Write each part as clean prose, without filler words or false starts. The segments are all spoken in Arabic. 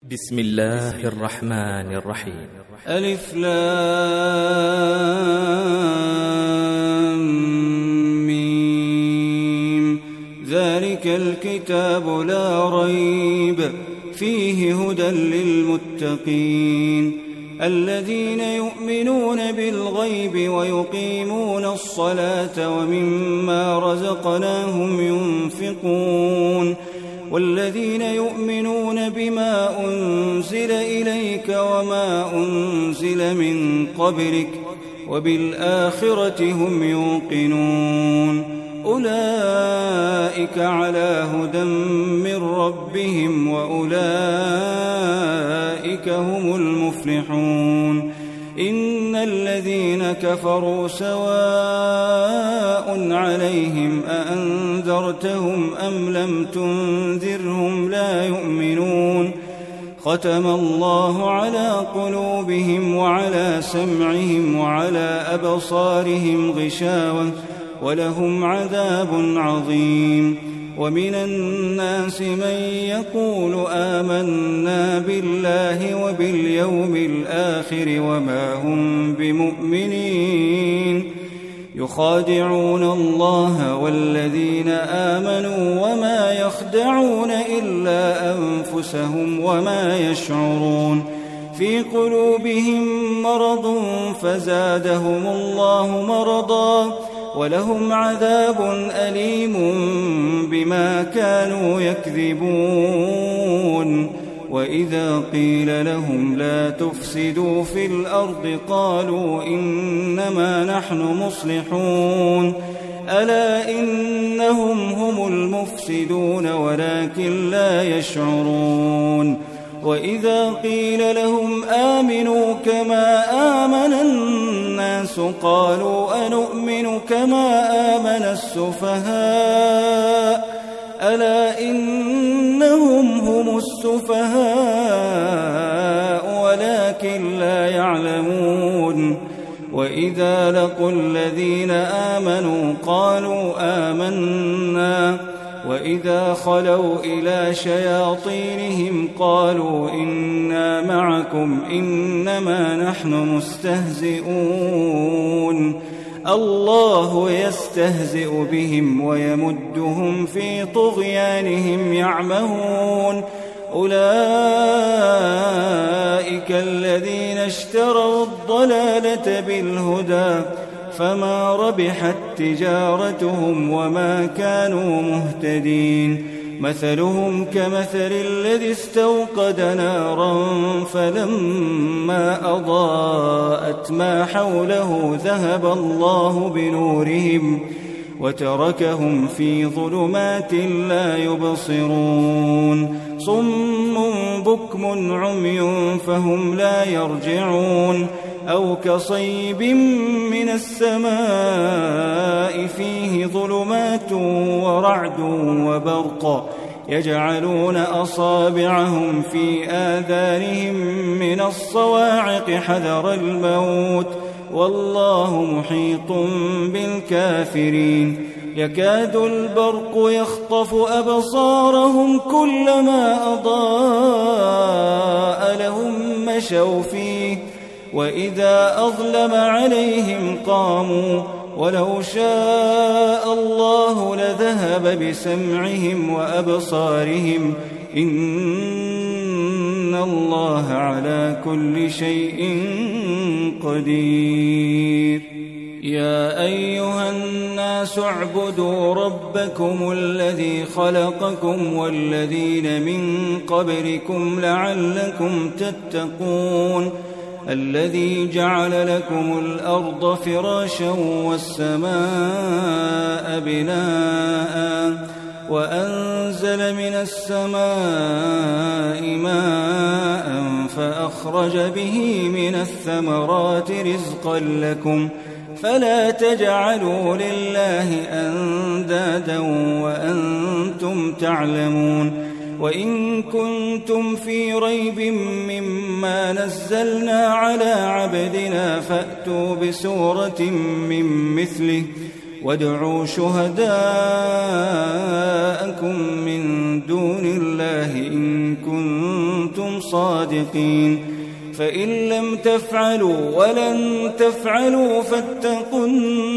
بسم الله الرحمن الرحيم. ألف لام ميم. ذلك الكتاب لا ريب فيه هدى للمتقين الذين يؤمنون بالغيب ويقيمون الصلاة ومما رزقناهم ينفقون والذين يؤمنون بما أنزل إليك وما أنزل من قبلك وبالآخرة هم يوقنون أولئك على هدى من ربهم وأولئك هم المفلحون إن الذين كفروا سواء عليهم أأنذرتهم أم لم تنذرهم لا يؤمنون ختم الله على قلوبهم وعلى سمعهم وعلى أبصارهم غشاوة ولهم عذاب عظيم ومن الناس من يقول آمنا بالله وباليوم الآخر وما هم بمؤمنين يخادعون الله والذين آمنوا وما يخدعون إلا أنفسهم وما يشعرون في قلوبهم مرض فزادهم الله مرضا ولهم عذاب أليم بما كانوا يكذبون وإذا قيل لهم لا تفسدوا في الأرض قالوا إنما نحن مصلحون ألا إنهم هم المفسدون ولكن لا يشعرون وإذا قيل لهم آمنوا كما آمن الناس قالوا أنؤمن كما آمن السفهاء ألا إنهم هم السفهاء ولكن لا يعلمون وإذا لقوا الذين آمنوا قالوا آمنا وإذا خلوا إلى شياطينهم قالوا إنا معكم إنما نحن مستهزئون الله يستهزئ بهم ويمدهم في طغيانهم يعمهون أولئك الذين اشتروا الضلالة بالهدى فما ربحت تجارتهم وما كانوا مهتدين مثلهم كمثل الذي استوقد نارا فلما أضاءت ما حوله ذهب الله بنورهم وتركهم في ظلمات لا يبصرون صم بكم عمي فهم لا يرجعون أو كصيب من السماء فيه ظلمات ورعد وبرق يجعلون أصابعهم في آذانهم من الصواعق حذر الموت والله محيط بالكافرين يكاد البرق يخطف أبصارهم كلما أضاء لهم مشوا فيه وإذا أظلم عليهم قاموا ولو شاء الله لذهب بسمعهم وأبصارهم إن الله على كل شيء قدير يا أيها الناس اعبدوا ربكم الذي خلقكم والذين من قبلكم لعلكم تتقون الذي جعل لكم الأرض فراشا والسماء بناء وأنزل من السماء ماء فأخرج به من الثمرات رزقا لكم فلا تجعلوا لله أندادا وأنتم تعلمون وإن كنتم في ريب مما نزلنا على عبدنا فأتوا بسورة من مثله وادعوا شهداءكم من دون الله إن كنتم صادقين فإن لم تفعلوا ولن تفعلوا فاتقوا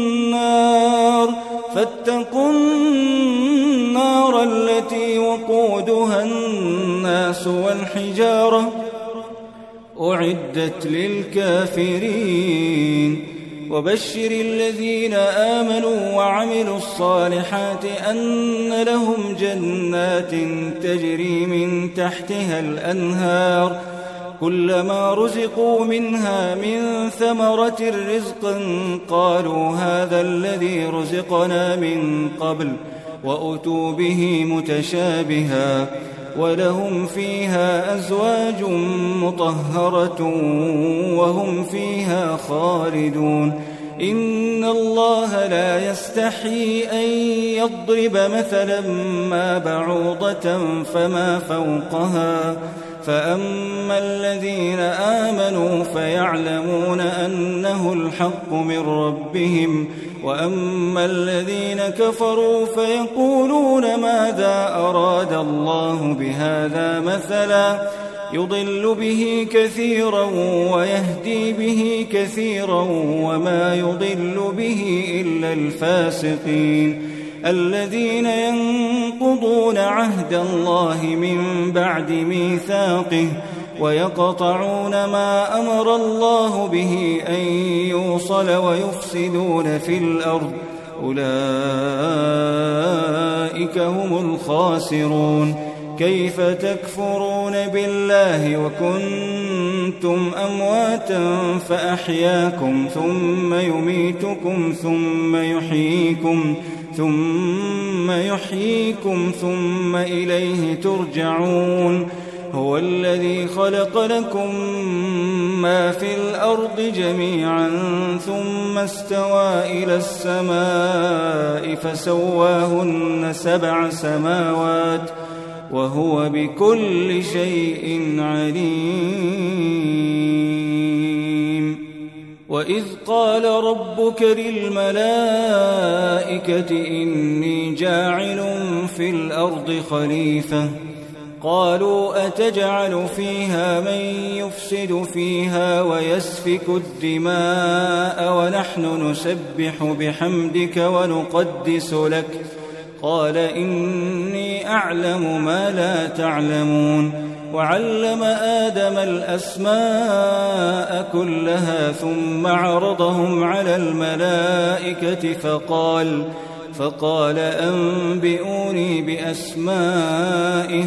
النار التي وقودها الناس والحجارة أعدت للكافرين وبشر الذين آمنوا وعملوا الصالحات أن لهم جنات تجري من تحتها الأنهار كلما رزقوا منها من ثمرة رزقا قالوا هذا الذي رزقنا من قبل وأتوا به متشابها ولهم فيها أزواج مطهرة وهم فيها خالدون إن الله لا يستحيي أن يضرب مثلا ما بعوضة فما فوقها فأما الذين آمنوا فيعلمون أنه الحق من ربهم وأما الذين كفروا فيقولون ماذا أراد الله بهذا مثلا يضل به كثيرا ويهدي به كثيرا وما يضل به إلا الفاسقين الذين ينقضون عهد الله من بعد ميثاقه ويقطعون ما أمر الله به أن يوصل ويفسدون في الأرض أولئك هم الخاسرون كيف تكفرون بالله وكنتم أمواتا فأحياكم ثم يميتكم ثم يحييكم ثم إليه ترجعون هو الذي خلق لكم ما في الأرض جميعا ثم استوى إلى السماء فسواهن 7 سماوات وهو بكل شيء عليم وإذ قال ربك للملائكة إني جاعل في الأرض خليفة قالوا أتجعل فيها من يفسد فيها ويسفك الدماء ونحن نسبح بحمدك ونقدس لك قال إني أعلم ما لا تعلمون وعلم آدم الأسماء كلها ثم عرضهم على الملائكة فقال أنبئوني بأسماء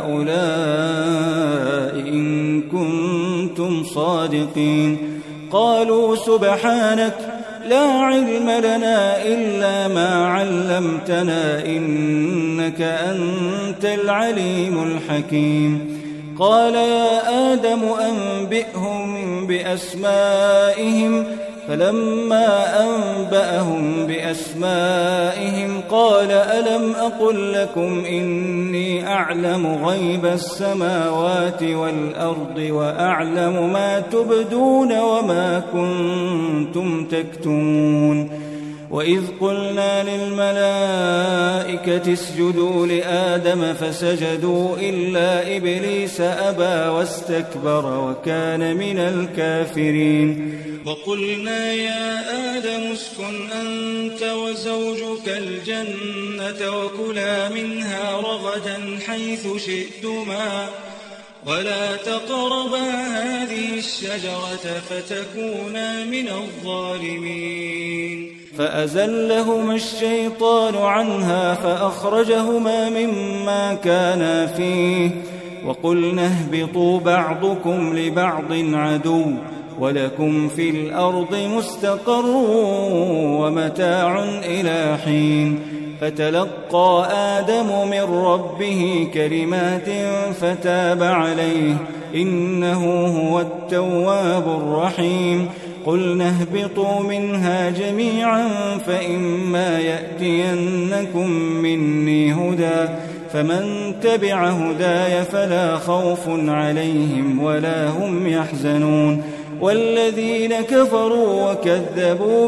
هؤلاء إن كنتم صادقين قالوا سبحانك لا علم لنا إلا ما علمتنا إنك أنت العليم الحكيم قال يا آدم أنبئهم بأسمائهم فلما أنبأهم بأسمائهم قال ألم أقل لكم إني أعلم غيب السماوات والأرض وأعلم ما تبدون وما كنتم تكتمون وإذ قلنا للملائكة اسجدوا لآدم فسجدوا إلا إبليس أبى واستكبر وكان من الكافرين وقلنا يا آدم اسكن أنت وزوجك الجنة وكلا منها رغدا حيث شئتما ولا تقربا هذه الشجرة فتكونا من الظالمين فأزلهما الشيطان عنها فأخرجهما مما كانا فيه وقلنا اهبطوا بعضكم لبعض عدو ولكم في الأرض مستقر ومتاع إلى حين فتلقى آدم من ربه كلمات فتاب عليه إنه هو التواب الرحيم قلنا اهبطوا منها جميعا فإما يأتينكم مني هدى فمن تبع هداي فلا خوف عليهم ولا هم يحزنون والذين كفروا وكذبوا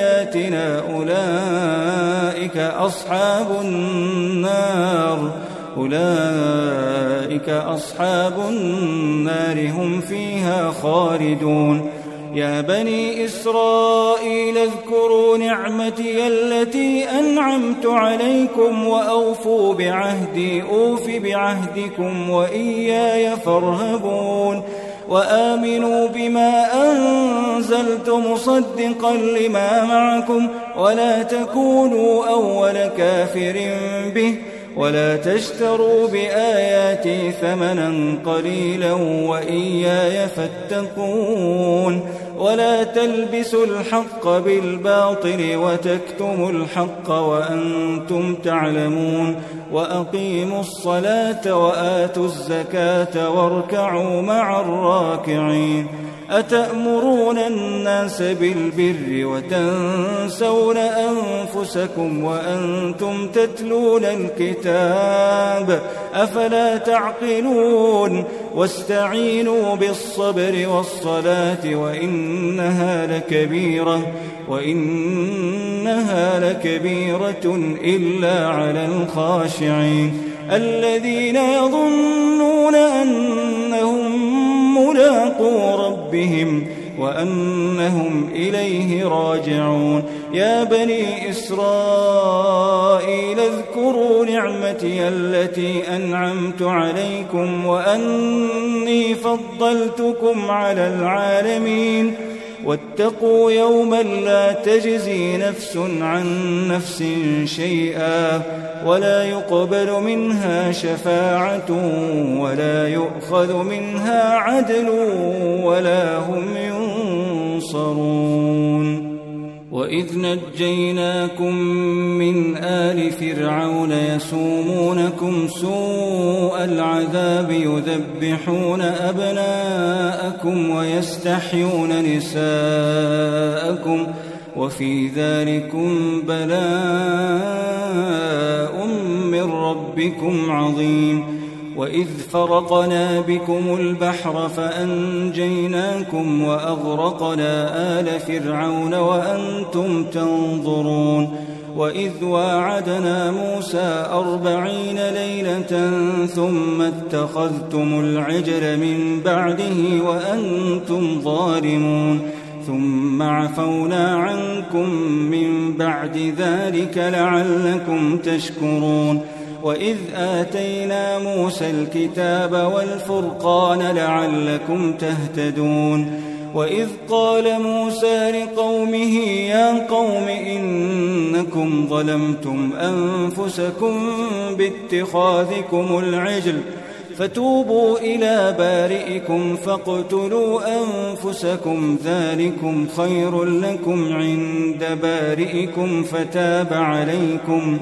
بآياتنا أولئك أصحاب النار أولئك أصحاب النار هم فيها خالدون يا بني إسرائيل اذكروا نعمتي التي أنعمت عليكم وأوفوا بعهدي أوف بعهدكم وإياي فارهبون وآمنوا بما أنزلت مصدقا لما معكم ولا تكونوا أول كافر به ولا تشتروا بآياتي ثمنا قليلا وإياي فاتقون ولا تلبسوا الحق بالباطل وتكتموا الحق وأنتم تعلمون وأقيموا الصلاة وآتوا الزكاة واركعوا مع الراكعين أتأمرون الناس بالبر وتنسون أنفسكم وأنتم تتلون الكتاب أفلا تعقلون واستعينوا بالصبر والصلاة وإنها لكبيرة إلا على الخاشعين الذين يظنون أنهم ملاقو ربهم وأنهم إليه راجعون يا بني إسرائيل اذكروا نعمتي التي أنعمت عليكم وأني فضلتكم على العالمين واتقوا يوما لا تجزي نفس عن نفس شيئا ولا يقبل منها شفاعة ولا يؤخذ منها عدل ولا هم ينصرون وإذ نجيناكم من آل فرعون يسومونكم سوء العذاب يذبحون أبناءكم ويستحيون نساءكم وفي ذلكم بلاء من ربكم عظيم وإذ فرقنا بكم البحر فأنجيناكم وأغرقنا آل فرعون وأنتم تنظرون وإذ واعدنا موسى 40 ليلة ثم اتخذتم العجل من بعده وأنتم ظالمون ثم عفونا عنكم من بعد ذلك لعلكم تشكرون وإذ آتينا موسى الكتاب والفرقان لعلكم تهتدون وإذ قال موسى لقومه يا قوم إنكم ظلمتم أنفسكم باتخاذكم العجل فتوبوا إلى بارئكم فاقتلوا أنفسكم ذلكم خير لكم عند بارئكم فتاب عليكم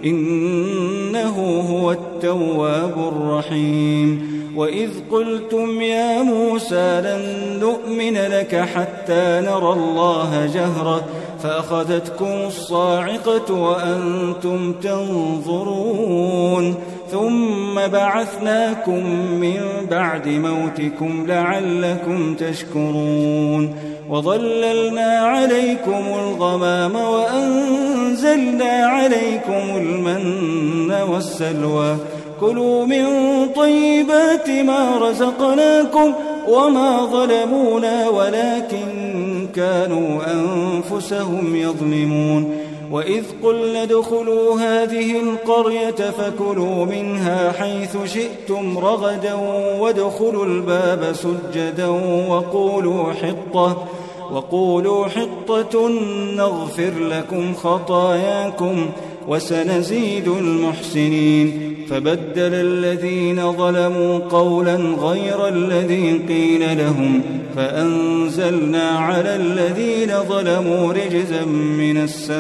إنه هو التواب الرحيم وإذ قلتم يا موسى لن نؤمن لك حتى نرى الله جهرة فأخذتكم الصاعقة وأنتم تنظرون ثم بعثناكم من بعد موتكم لعلكم تشكرون وظللنا عليكم الغمام وأنزلنا عليكم المن والسلوى كلوا من طيبات ما رزقناكم وما ظلمونا ولكن كانوا أنفسهم يظلمون وإذ قلنا ادخلوا هذه القرية فكلوا منها حيث شئتم رغدا وادخلوا الباب سجدا وقولوا حطة نغفر لكم خطاياكم وسنزيد المحسنين فبدل الذين ظلموا قولا غير الذي قيل لهم فأنزلنا على الذين ظلموا رجزا من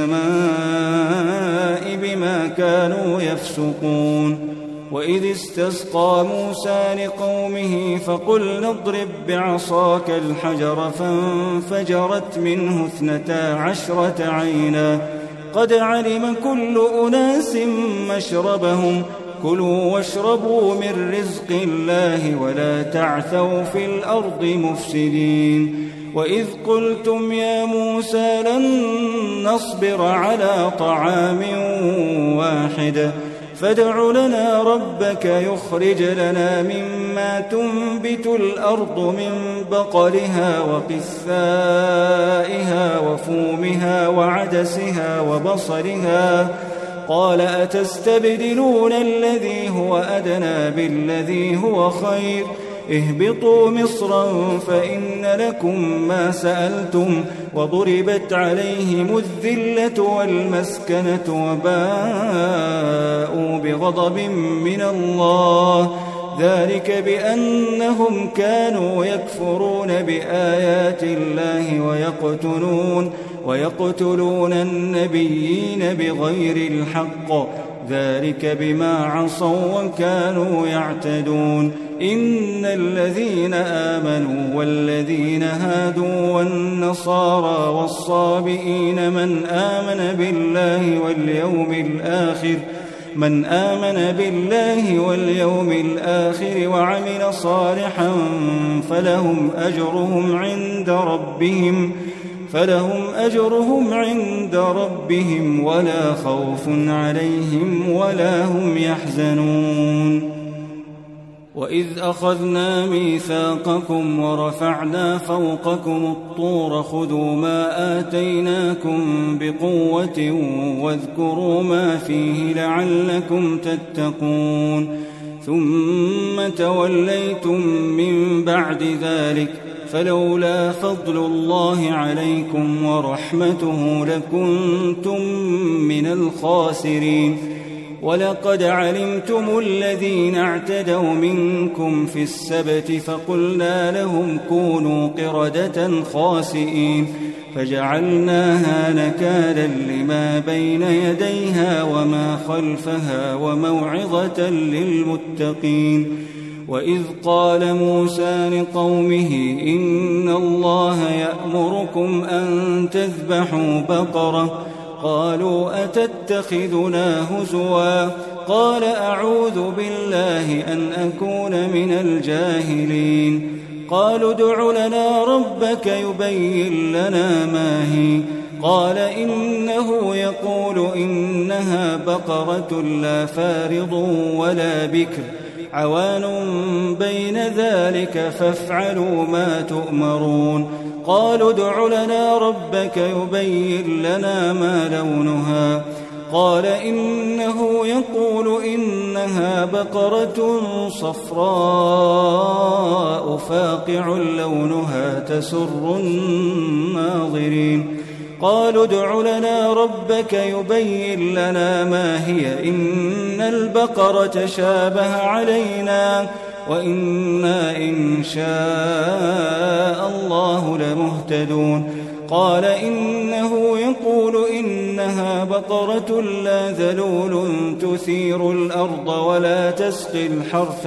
السماء بما كانوا يفسقون وإذ استسقى موسى لقومه فقلنا اضرب بعصاك الحجر فانفجرت منه 12 عينا قد علم كل أناس مشربهم كلوا واشربوا من رزق الله ولا تعثوا في الأرض مفسدين وإذ قلتم يا موسى لن نصبر على طعام واحد فادع لنا ربك يخرج لنا مما تنبت الأرض من بقلها وقثائها وفومها وعدسها وبصلها قال أتستبدلون الذي هو أدنى بالذي هو خير اهبطوا مصرا فإن لكم ما سألتم وضربت عليهم الذلة والمسكنة وباءوا بغضب من الله ذلك بأنهم كانوا يكفرون بآيات الله ويقتلون النبيين بغير الحق ذلك بما عصوا وكانوا يعتدون إن الذين آمنوا والذين هادوا والنصارى والصابئين من آمن بالله واليوم الآخر وعمل صالحا فلهم أجرهم عند ربهم ولا خوف عليهم ولا هم يحزنون وإذ أخذنا ميثاقكم ورفعنا فوقكم الطور خذوا ما آتيناكم بقوة واذكروا ما فيه لعلكم تتقون ثم توليتم من بعد ذلك فلولا فضل الله عليكم ورحمته لكنتم من الخاسرين ولقد علمتم الذين اعتدوا منكم في السبت فقلنا لهم كونوا قردة خاسئين فجعلناها نكالا لما بين يديها وما خلفها وموعظة للمتقين وإذ قال موسى لقومه إن الله يأمركم أن تذبحوا بقرة قالوا أتتخذنا هزوا قال أعوذ بالله أن أكون من الجاهلين قالوا ادع لنا ربك يبين لنا ما هي قال إنه يقول إنها بقرة لا فارض ولا بكر عوان بين ذلك فافعلوا ما تؤمرون قالوا ادع لنا ربك يبين لنا ما لونها قال إنه يقول إنها بقرة صفراء فاقع لونها تسر الناظرين قالوا ادع لنا ربك يبين لنا ما هي إن البقرة شابه علينا وإنا إن شاء الله لمهتدون قال إنه يقول إنها بقرة لا ذلول تثير الأرض ولا تسقي الحرث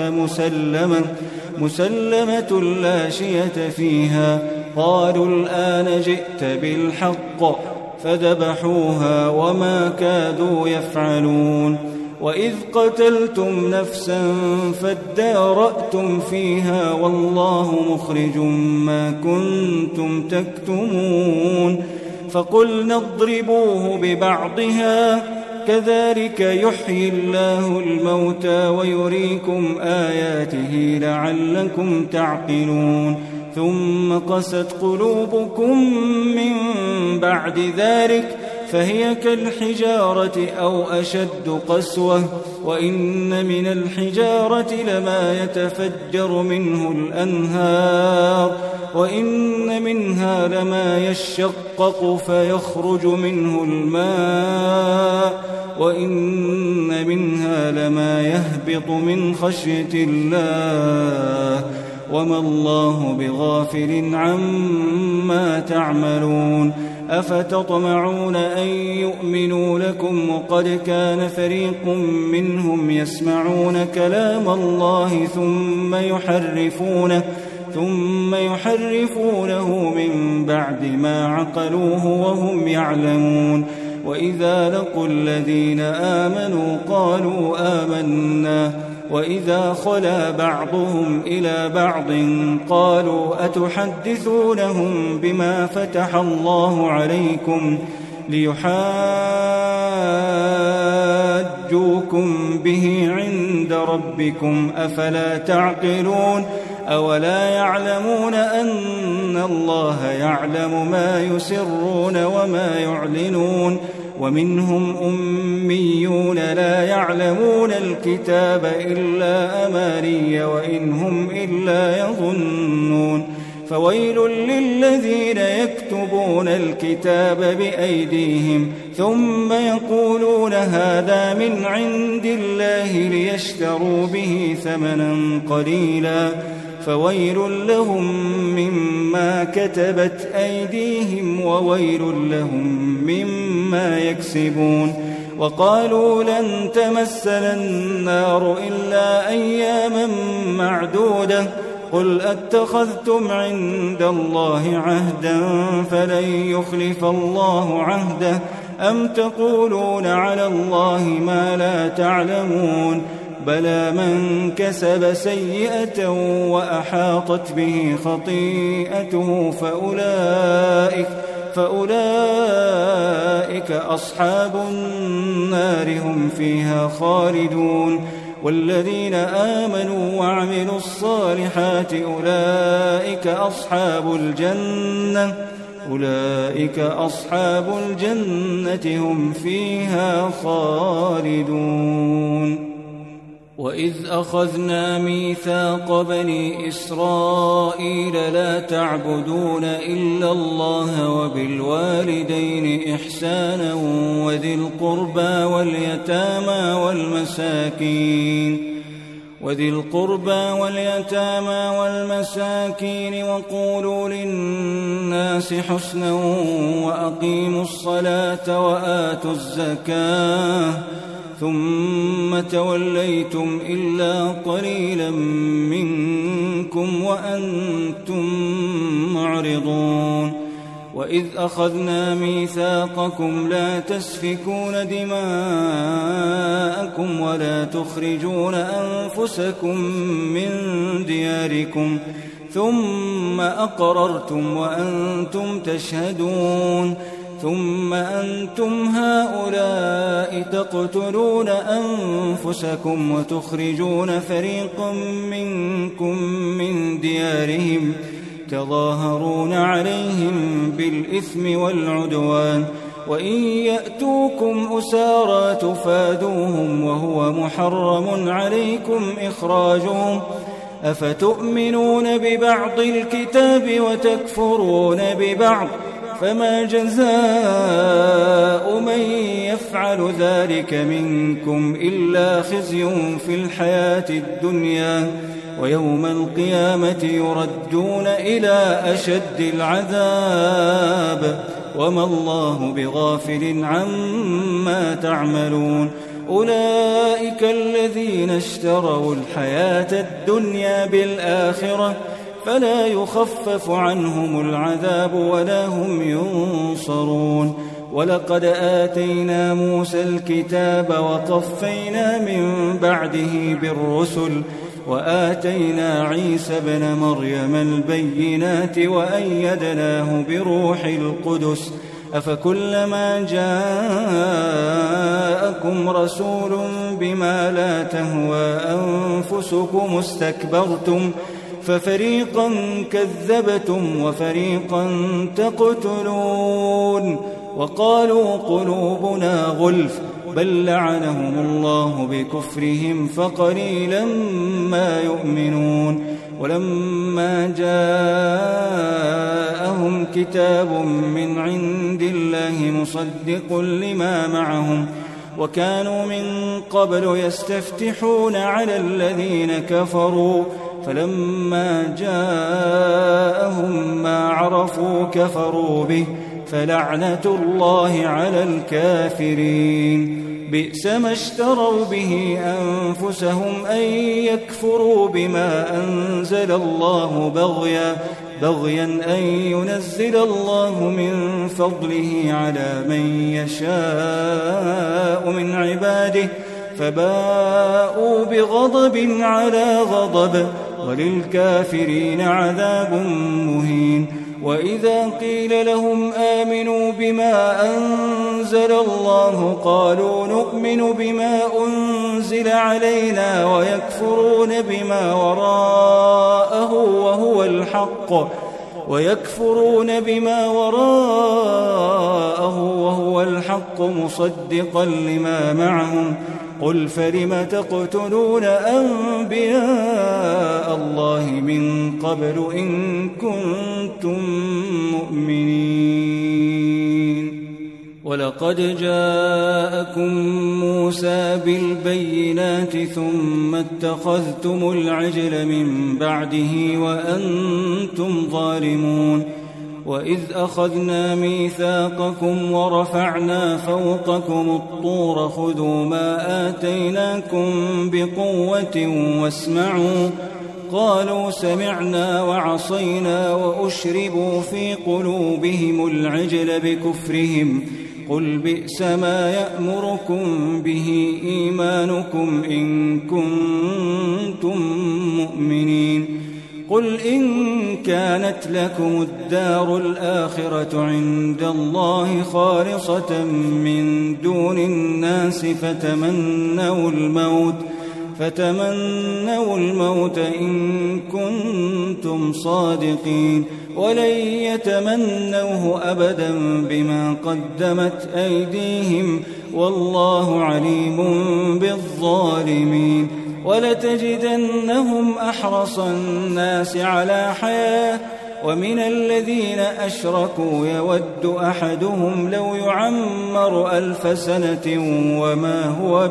مسلمة لا شية فيها قالوا الآن جئت بالحق فذبحوها وما كادوا يفعلون وإذ قتلتم نفسا فادارأتم فيها والله مخرج ما كنتم تكتمون فقلنا اضربوه ببعضها كذلك يحيي الله الموتى ويريكم آياته لعلكم تعقلون ثم قست قلوبكم من بعد ذلك فهي كالحجارة أو أشد قسوة وإن من الحجارة لما يتفجر منه الأنهار وإن منها لما يشقق فيخرج منه الماء وإن منها لما يهبط من خشية الله وما الله بغافل عما تعملون أفتطمعون أن يؤمنوا لكم وقد كان فريق منهم يسمعون كلام الله ثم يحرفونه من بعد ما عقلوه وهم يعلمون وإذا لقوا الذين آمنوا قالوا آمنا وإذا خلا بعضهم إلى بعض قالوا أتحدثونهم بما فتح الله عليكم ليحاجوكم يحاجوكم به عند ربكم أفلا تعقلون أولا يعلمون أن الله يعلم ما يسرون وما يعلنون ومنهم أميون لا يعلمون الكتاب إلا أماني وإن هم إلا يظنون فويل للذين يكتبون الكتاب بأيديهم ثم يقولون هذا من عند الله ليشتروا به ثمنا قليلا فويل لهم مما كتبت أيديهم وويل لهم مما يكسبون وقالوا لن تمسنا النار إلا أياما معدودة قل أتخذتم عند الله عهدا فلن يخلف الله عهده أم تقولون على الله ما لا تعلمون بلى من كسب سيئة وأحاطت به خطيئته فأولئك أصحاب النار هم فيها خالدون والذين آمنوا وعملوا الصالحات أولئك أصحاب الجنة هم فيها خالدون وإذ أخذنا ميثاق بني إسرائيل لا تعبدون إلا الله وبالوالدين إحسانا وذي القربى واليتامى والمساكين وقولوا للناس حسنا وأقيموا الصلاة وآتوا الزكاة ثم توليتم إلا قليلا منكم وأنتم معرضون وإذ أخذنا ميثاقكم لا تسفكون دماءكم ولا تخرجون أنفسكم من دياركم ثم أقررتم وأنتم تشهدون ثم أنتم هؤلاء تقتلون أنفسكم وتخرجون فريقا منكم من ديارهم تظاهرون عليهم بالإثم والعدوان وإن يأتوكم أسارى تفادوهم وهو محرم عليكم إخراجهم أفتؤمنون ببعض الكتاب وتكفرون ببعض فما جزاء من يفعل ذلك منكم إلا خزي في الحياة الدنيا ويوم القيامة يردون إلى أشد العذاب وما الله بغافل عما تعملون أولئك الذين اشتروا الحياة الدنيا بالآخرة فلا يخفف عنهم العذاب ولا هم ينصرون ولقد آتينا موسى الكتاب وقفينا من بعده بالرسل وآتينا عيسى ابن مريم البينات وأيدناه بروح القدس أفكلما جاءكم رسول بما لا تهوى أنفسكم استكبرتم ففريقا كذبتم وفريقا تقتلون وقالوا قلوبنا غلف بل لعنهم الله بكفرهم فقليلا ما يؤمنون ولما جاءهم كتاب من عند الله مصدق لما معهم وكانوا من قبل يستفتحون على الذين كفروا فلما جاءهم ما عرفوا كفروا به فلعنة الله على الكافرين بئس ما اشتروا به أنفسهم أن يكفروا بما أنزل الله بغيا أن ينزل الله من فضله على من يشاء من عباده فباءوا بغضب على غضب وللكافرين عذاب مهين وإذا قيل لهم آمنوا بما أنزل الله قالوا نؤمن بما أنزل علينا ويكفرون بما وراءه وهو الحق مصدقا لما معهم قل فلم تقتلون أنبياء الله من قبل إن كنتم مؤمنين ولقد جاءكم موسى بالبينات ثم اتخذتم العجل من بعده وأنتم ظالمون وإذ أخذنا ميثاقكم ورفعنا فوقكم الطور خذوا ما آتيناكم بقوة واسمعوا قالوا سمعنا وعصينا وأشربوا في قلوبهم العجل بكفرهم قل بئس ما يأمركم به إيمانكم إن كنتم مؤمنين قل إن كانت لكم الدار الآخرة عند الله خالصة من دون الناس فتمنوا الموت إن كنتم صادقين ولن يتمنوه أبدا بما قدمت أيديهم والله عليم بالظالمين ولتجدنهم أحرص الناس على حياة ومن الذين أشركوا يود أحدهم لو يعمر 1000 سنة وما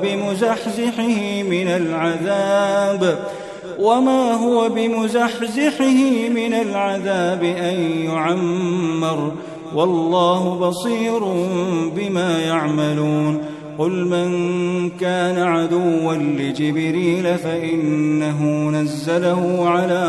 هو بمزحزحه من العذاب أن يعمر والله بصير بما يعملون قل من كان عدوا لجبريل فإنه نزله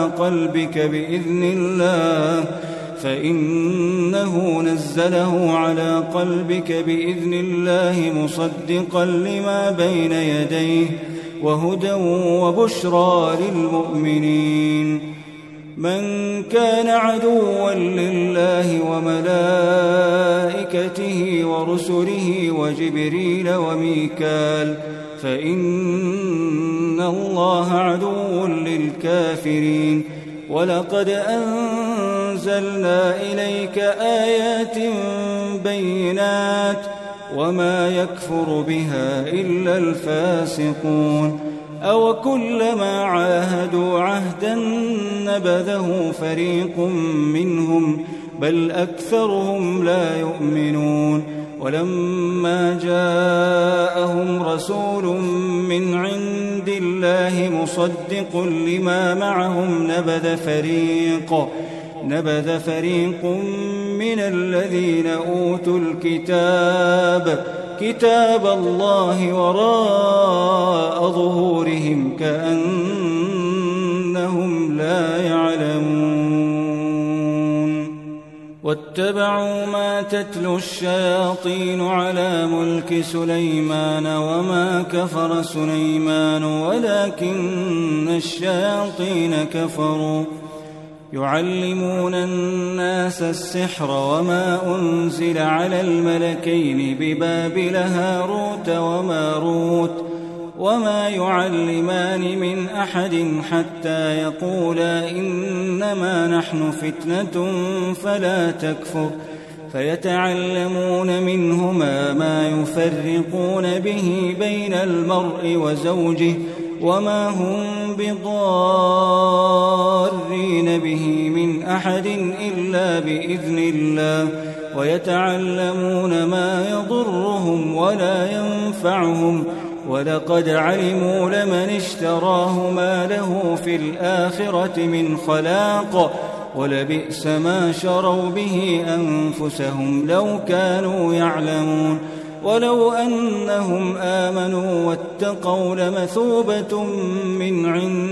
على قلبك بإذن الله مصدقا لما بين يديه وهدى وبشرى للمؤمنين من كان عدوا لله وملائكته ورسله وجبريل وميكال فإن الله عدو للكافرين ولقد أنزلنا إليك آيات بينات وما يكفر بها إلا الفاسقون أوكلما عاهدوا عهدا نبذه فريق منهم بل أكثرهم لا يؤمنون ولما جاءهم رسول من عند الله مصدق لما معهم نبذ فريق من الذين أوتوا كتاب الله وراء ظهورهم كأنهم لا يعلمون واتبعوا ما تتلو الشياطين على ملك سليمان وما كفر سليمان ولكن الشياطين كفروا يعلمون الناس السحر وما أنزل على الملكين ببابل هاروت وماروت وما يعلمان من أحد حتى يقولا إنما نحن فتنة فلا تكفر فيتعلمون منهما ما يفرقون به بين المرء وزوجه وما هم بضارين به من أحد إلا بإذن الله ويتعلمون ما يضرهم ولا ينفعهم ولقد علموا لمن اشتراه ما له في الآخرة من خلاق ولبئس ما شروا به أنفسهم لو كانوا يعلمون ولو أنهم آمنوا واتقوا لمثوبة من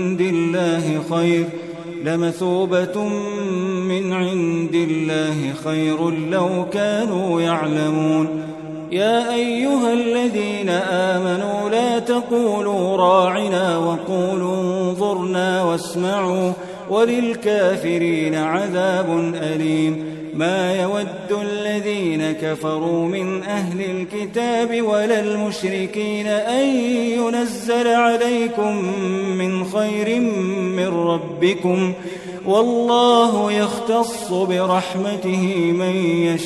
عند الله خير لو كانوا يعلمون يا أيها الذين آمنوا لا تقولوا راعنا وقولوا انظرنا وللكافرين عذاب أليم. ما يود الذين كفروا من أهل الكتاب ولا المشركين أن ينزل عليكم من خير من ربكم، والله يختص برحمته من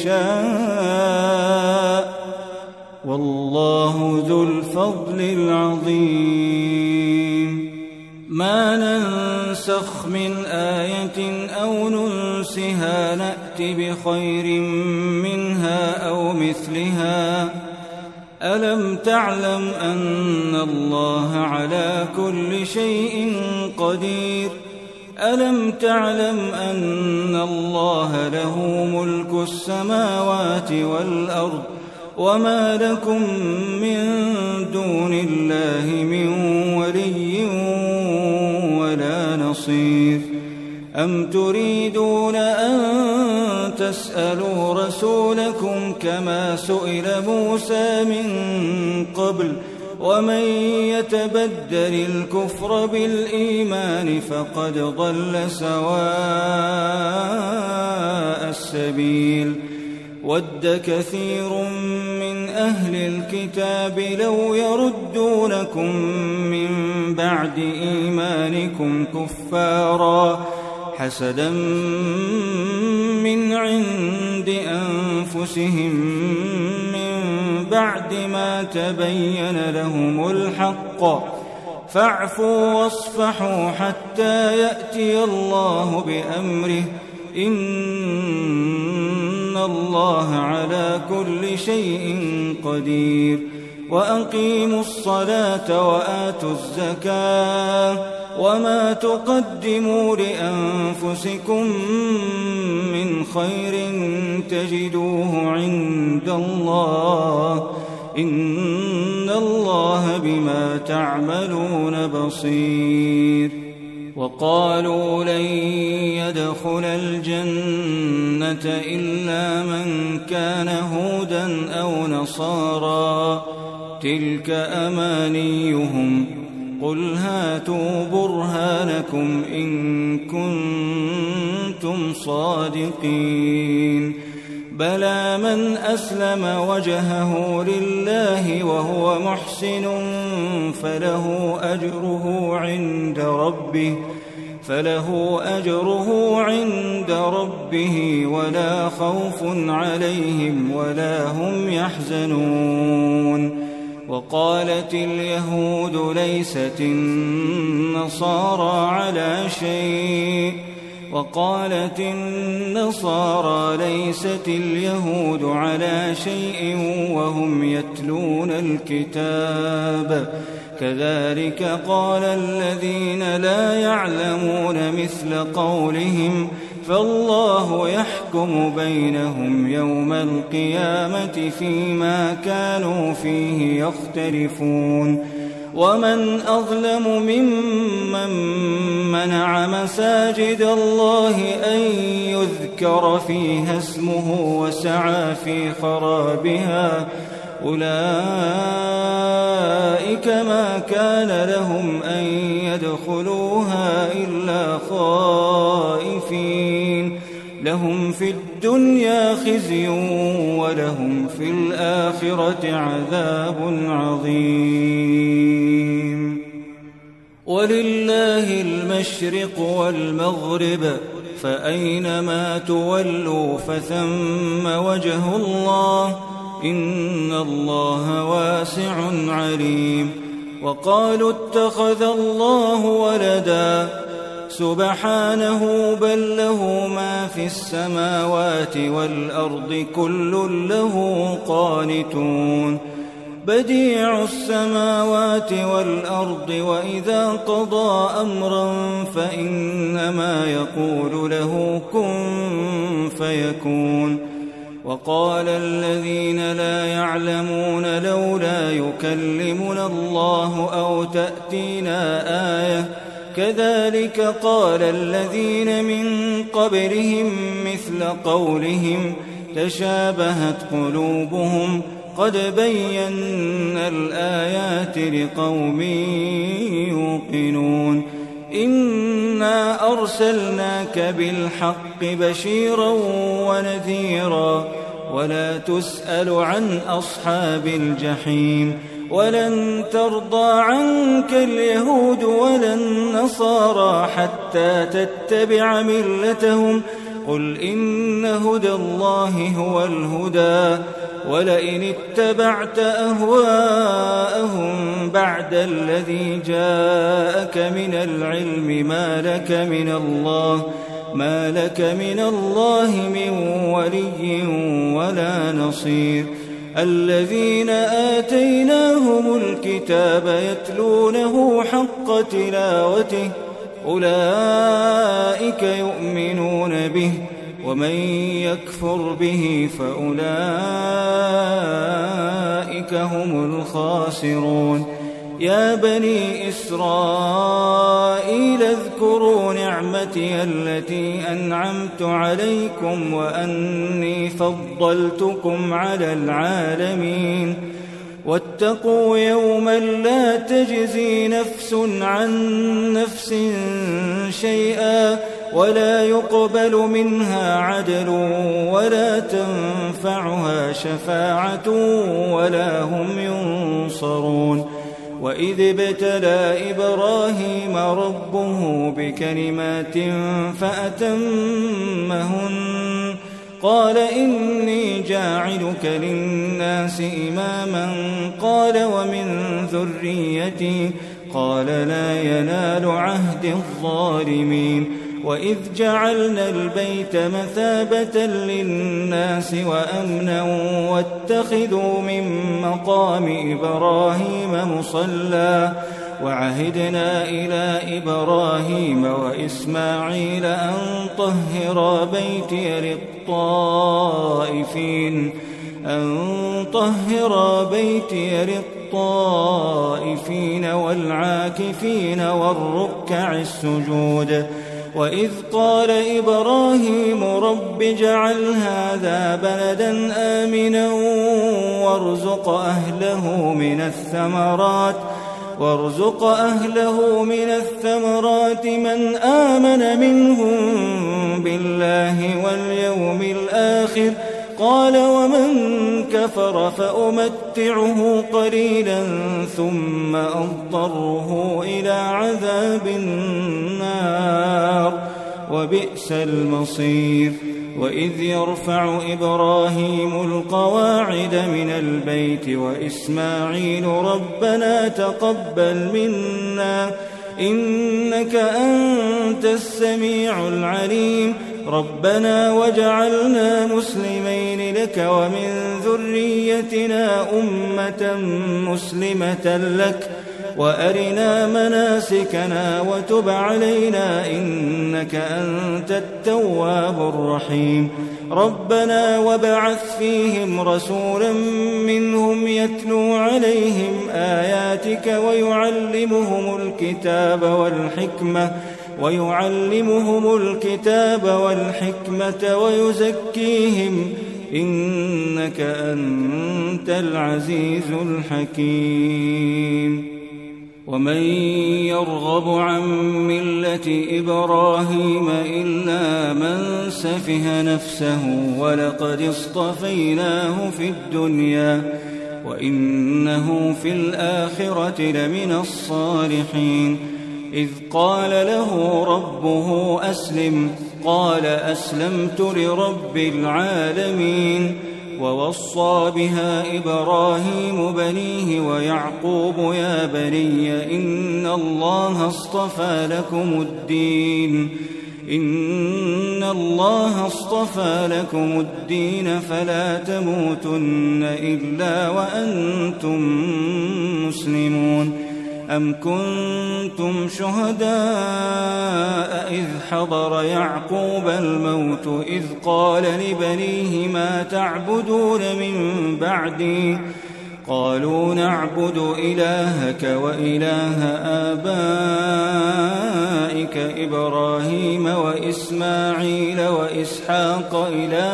يشاء، والله ذو الفضل العظيم. ما ننسخ من آية أو ننسها نأت بخير منها أو مثلها. ألم تعلم أن الله على كل شيء قدير؟ ألم تعلم أن الله له ملك السماوات والأرض وما لكم من دون الله من ولي ولا نصير؟ أم تريدون أن تسألوا رسولكم كما سئل موسى من قبل؟ ومن يتبدل الكفر بالإيمان فقد ضل سواء السبيل. ود كثير من أهل الكتاب لو يردونكم من بعد إيمانكم كفارا حسدا من عند أنفسهم من بعد ما تبين لهم الحق، فاعفوا واصفحوا حتى يأتي الله بأمره، إن الله على كل شيء قدير. وأقيموا الصلاة وآتوا الزكاة وما تقدموا لأنفسكم من خير تجدوه عند الله، إن الله بما تعملون بصير. وقالوا لن يدخل الجنة إلا من كان هودا أو نصارى، تلك أمانيهم، قل هاتوا برهانكم إن كنتم صادقين. بلى من أسلم وجهه لله وهو محسن فله أجره عند ربه ولا خوف عليهم ولا هم يحزنون. وقالت اليهود ليست النصارى ليست اليهود على شيء وهم يتلون الكتاب، كذلك قال الذين لا يعلمون مثل قولهم، فالله يحكم بينهم يوم القيامة فيما كانوا فيه يختلفون. ومن أظلم ممن منع مساجد الله أن يذكر فيها اسمه وسعى في خرابها، أولئك ما كان لهم أن يدخلوها إلا خائفين، لهم في الدنيا خزي ولهم في الآخرة عذاب عظيم. ولله المشرق والمغرب، فأينما تولوا فثم وجه الله، إن الله واسع عليم. وقالوا اتخذ الله ولدا، سبحانه بل له ما في السماوات والأرض كل له قانتون. بديع السماوات والأرض، وإذا قضى أمرا فإنما يقول له كن فيكون. وقال الذين لا يعلمون لولا يكلمنا الله أو تأتينا آية، كذلك قال الذين من قبلهم مثل قولهم تشابهت قلوبهم، قد بينا الآيات لقوم يوقنون. إنا أرسلناك بالحق بشيرا ونذيرا ولا تسأل عن أصحاب الجحيم ولن ترضى عنك اليهود ولا النصارى حتى تتبع ملتهم قل إن هدى الله هو الهدى ولئن اتبعت أهواءهم بعد الذي جاءك من العلم ما لك من الله من ولي ولا نصير الذين آتيناهم الكتاب يتلونه حق تلاوته أولئك يؤمنون به ومن يكفر به فأولئك هم الخاسرون يا بني إسرائيل اذكروا نعمتي التي أنعمت عليكم وأني فضلتكم على العالمين واتقوا يوما لا تجزي نفس عن نفس شيئا ولا يقبل منها عدل ولا تنفعها شفاعة ولا هم ينصرون وإذ ابتلى إبراهيم ربه بكلمات فأتمهن قال إني جاعلك للناس إماما قال ومن ذريتي قال لا ينال عهد الظالمين وإذ جعلنا البيت مثابة للناس وأمنا واتخذوا من مقام إبراهيم مصلى وعهدنا إلى إبراهيم وإسماعيل أن طهر بيتي للطائفين والعاكفين والركع السجود وإذ قال إبراهيم رب اجعل هذا بلدا آمنا وارزق أهله من الثمرات من آمن منهم بالله واليوم الآخر قال ومن كفر فأمتعه قليلا ثم أضطره إلى عذاب النار وبئس المصير وإذ يرفع إبراهيم القواعد من البيت وإسماعيل ربنا تقبل منا إنك أنت السميع العليم ربنا وجعلنا مسلمين لك ومن ذريتنا أمة مسلمة لك وأرنا مناسكنا وتب علينا إنك أنت التواب الرحيم ربنا وابعث فيهم رسولا منهم يتلو عليهم آياتك ويعلمهم الكتاب والحكمة ويزكيهم إنك أنت العزيز الحكيم ومن يرغب عن ملة إبراهيم إلا من سفه نفسه ولقد اصطفيناه في الدنيا وإنه في الآخرة لمن الصالحين إذ قال له ربه أسلم قال أسلمت لرب العالمين ووصى بها إبراهيم بنيه ويعقوب يا بني إن الله اصطفى لكم الدين فلا تموتن إلا وأنتم مسلمون أم كنتم شهداء إذ حضر يعقوب الموت إذ قال لبنيه ما تعبدون من بعدي قالوا نعبد إلهك وإله آبائك إبراهيم وإسماعيل وإسحاق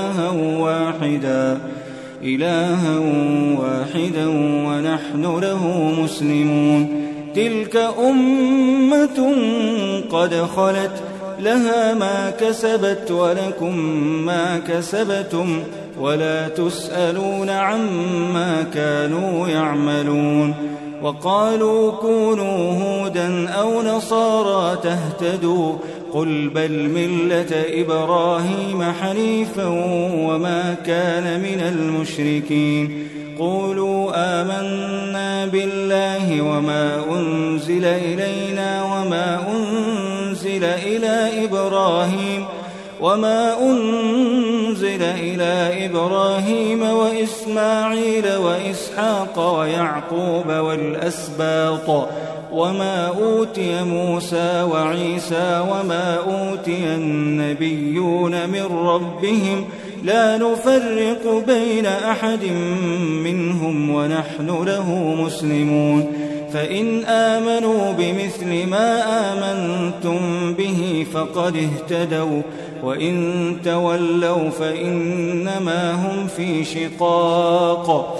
إلها واحدا ونحن له مسلمون تلك أمة قد خلت لها ما كسبت ولكم ما كسبتم ولا تسألون عما كانوا يعملون. وقالوا كونوا هودا أو نصارى تهتدوا قل بل ملة إبراهيم حنيفا وما كان من المشركين. قولوا آمنا بالله وما أنزل إلينا وما أنزل إلى إبراهيم وإسماعيل وإسحاق ويعقوب والأسباط وما أوتي موسى وعيسى وما أوتي النبيون من ربهم لا نفرق بين أحد منهم ونحن له مسلمون. فإن آمنوا بمثل ما آمنتم به فقد اهتدوا وإن تولوا فإنما هم في شقاق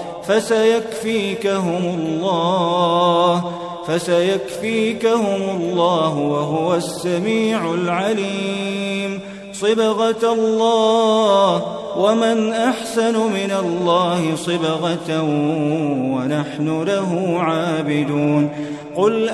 فسيكفيكهم الله وهو السميع العليم. صبغة الله ومن أحسن من الله صبغة ونحن له عابدون. قل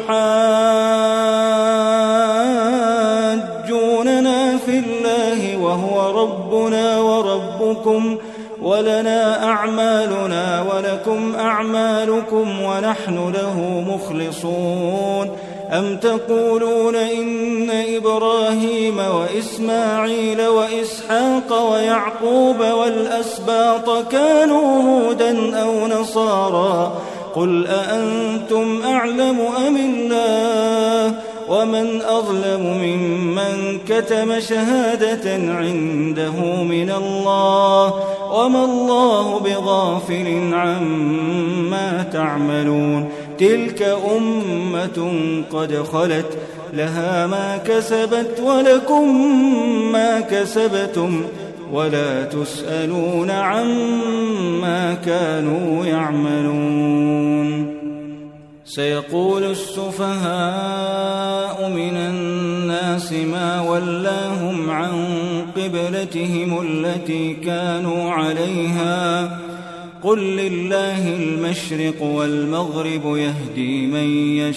أتحاجوننا في الله وهو ربنا وربكم ولنا أعمالنا ولكم أعمالكم ونحن له مخلصون. أم تقولون إن إبراهيم وإسماعيل وإسحاق ويعقوب والأسباط كانوا هودا أو نصارى قل أأنتم أعلم أم الله ومن أظلم ممن كتم شهادة عنده من الله وما الله بغافل عما تعملون. تلك أمة قد خلت لها ما كسبت ولكم ما كسبتم ولا تسألون عما كانوا يعملون. سيقول السفهاء من الناس ما ولاهم عن قبلتهم التي كانوا عليها قل لله المشرق والمغرب يهدي من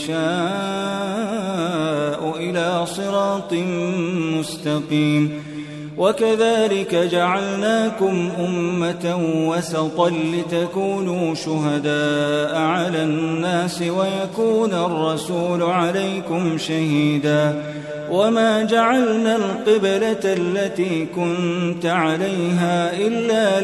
يشاء إلى صراط مستقيم. وكذلك جعلناكم أمة وسطا لتكونوا شهداء على الناس ويكون الرسول عليكم شهيدا. وما جعلنا القبلة التي كنت عليها إلا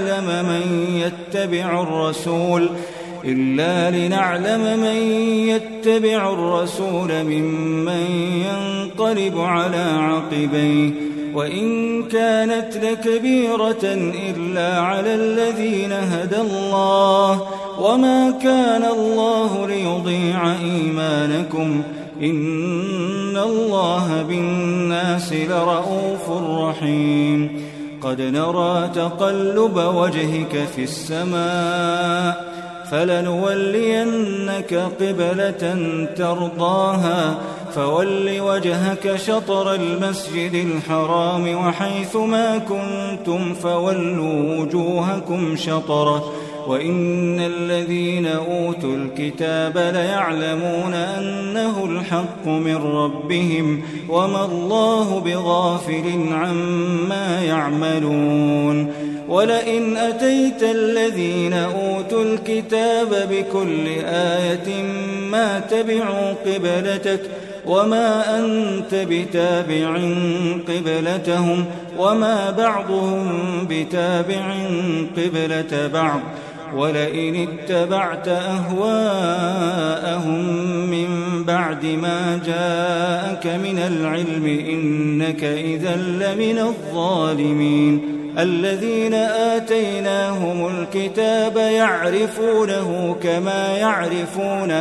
لنعلم من يتبع الرسول ممن ينقلب على عقبيه وإن كانت لكبيرة إلا على الذين هدى الله وما كان الله ليضيع إيمانكم إن الله بالناس لرءوف رحيم. قد نرى تقلب وجهك في السماء فلنولينك قبلة ترضاها فول وجهك شطر المسجد الحرام وحيث ما كنتم فولوا وجوهكم شطره وإن الذين أوتوا الكتاب ليعلمون أنه الحق من ربهم وما الله بغافل عما يعملون. ولئن أتيت الذين أوتوا الكتاب بكل آية ما تبعوا قبلتك وما أنت بتابع قبلتهم وما بعضهم بتابع قبلة بعض ولئن اتبعت أهواءهم من بعد ما جاءك من العلم إنك إذا لمن الظالمين. الذين آتيناهم الكتاب يعرفونه كما يعرفون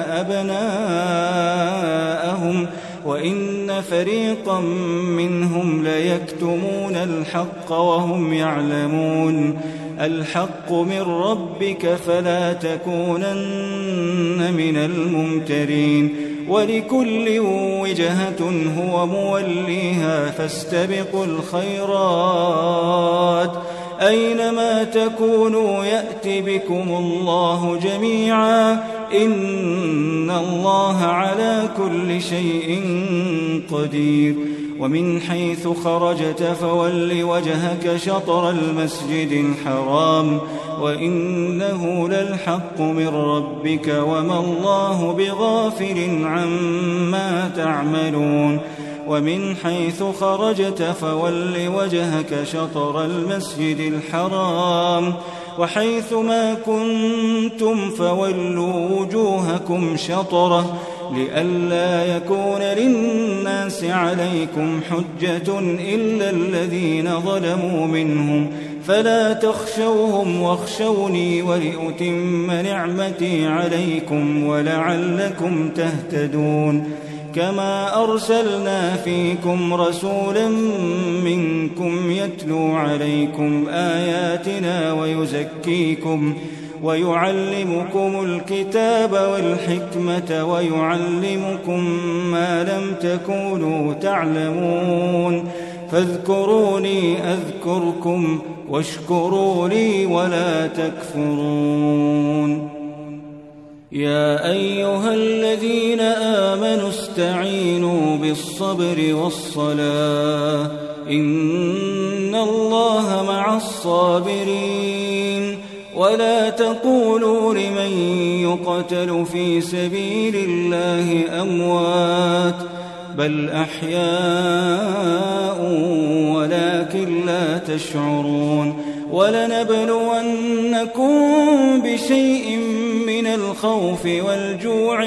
أبناءهم وإن فريقا منهم ليكتمون الحق وهم يعلمون. الحق من ربك فلا تكونن من الممترين. ولكل وجهة هو موليها فاستبقوا الخيرات أينما تكونوا يأت بكم الله جميعا إن الله على كل شيء قدير ومن حيث خرجت فول وجهك شطر المسجد الحرام وإنه للحق من ربك وما الله بغافل عما تعملون ومن حيث خرجت فول وجهك شطر المسجد الحرام وحيث ما كنتم فولوا وجوهكم شطره لئلا يكون للناس عليكم حجة إلا الذين ظلموا منهم فلا تخشوهم واخشوني ولأتم نعمتي عليكم ولعلكم تهتدون كما أرسلنا فيكم رسولا منكم يتلو عليكم آياتنا ويزكيكم ويعلمكم الكتاب والحكمة ويعلمكم ما لم تكونوا تعلمون فاذكروني أذكركم واشكروا لي ولا تكفرون يا أيها الذين آمنوا استعينوا بالصبر والصلاة إن الله مع الصابرين ولا تقولوا لمن يقتل في سبيل الله أموات بل أحياء ولكن لا تشعرون ولنبلونكم بشيء من الخوف والجوع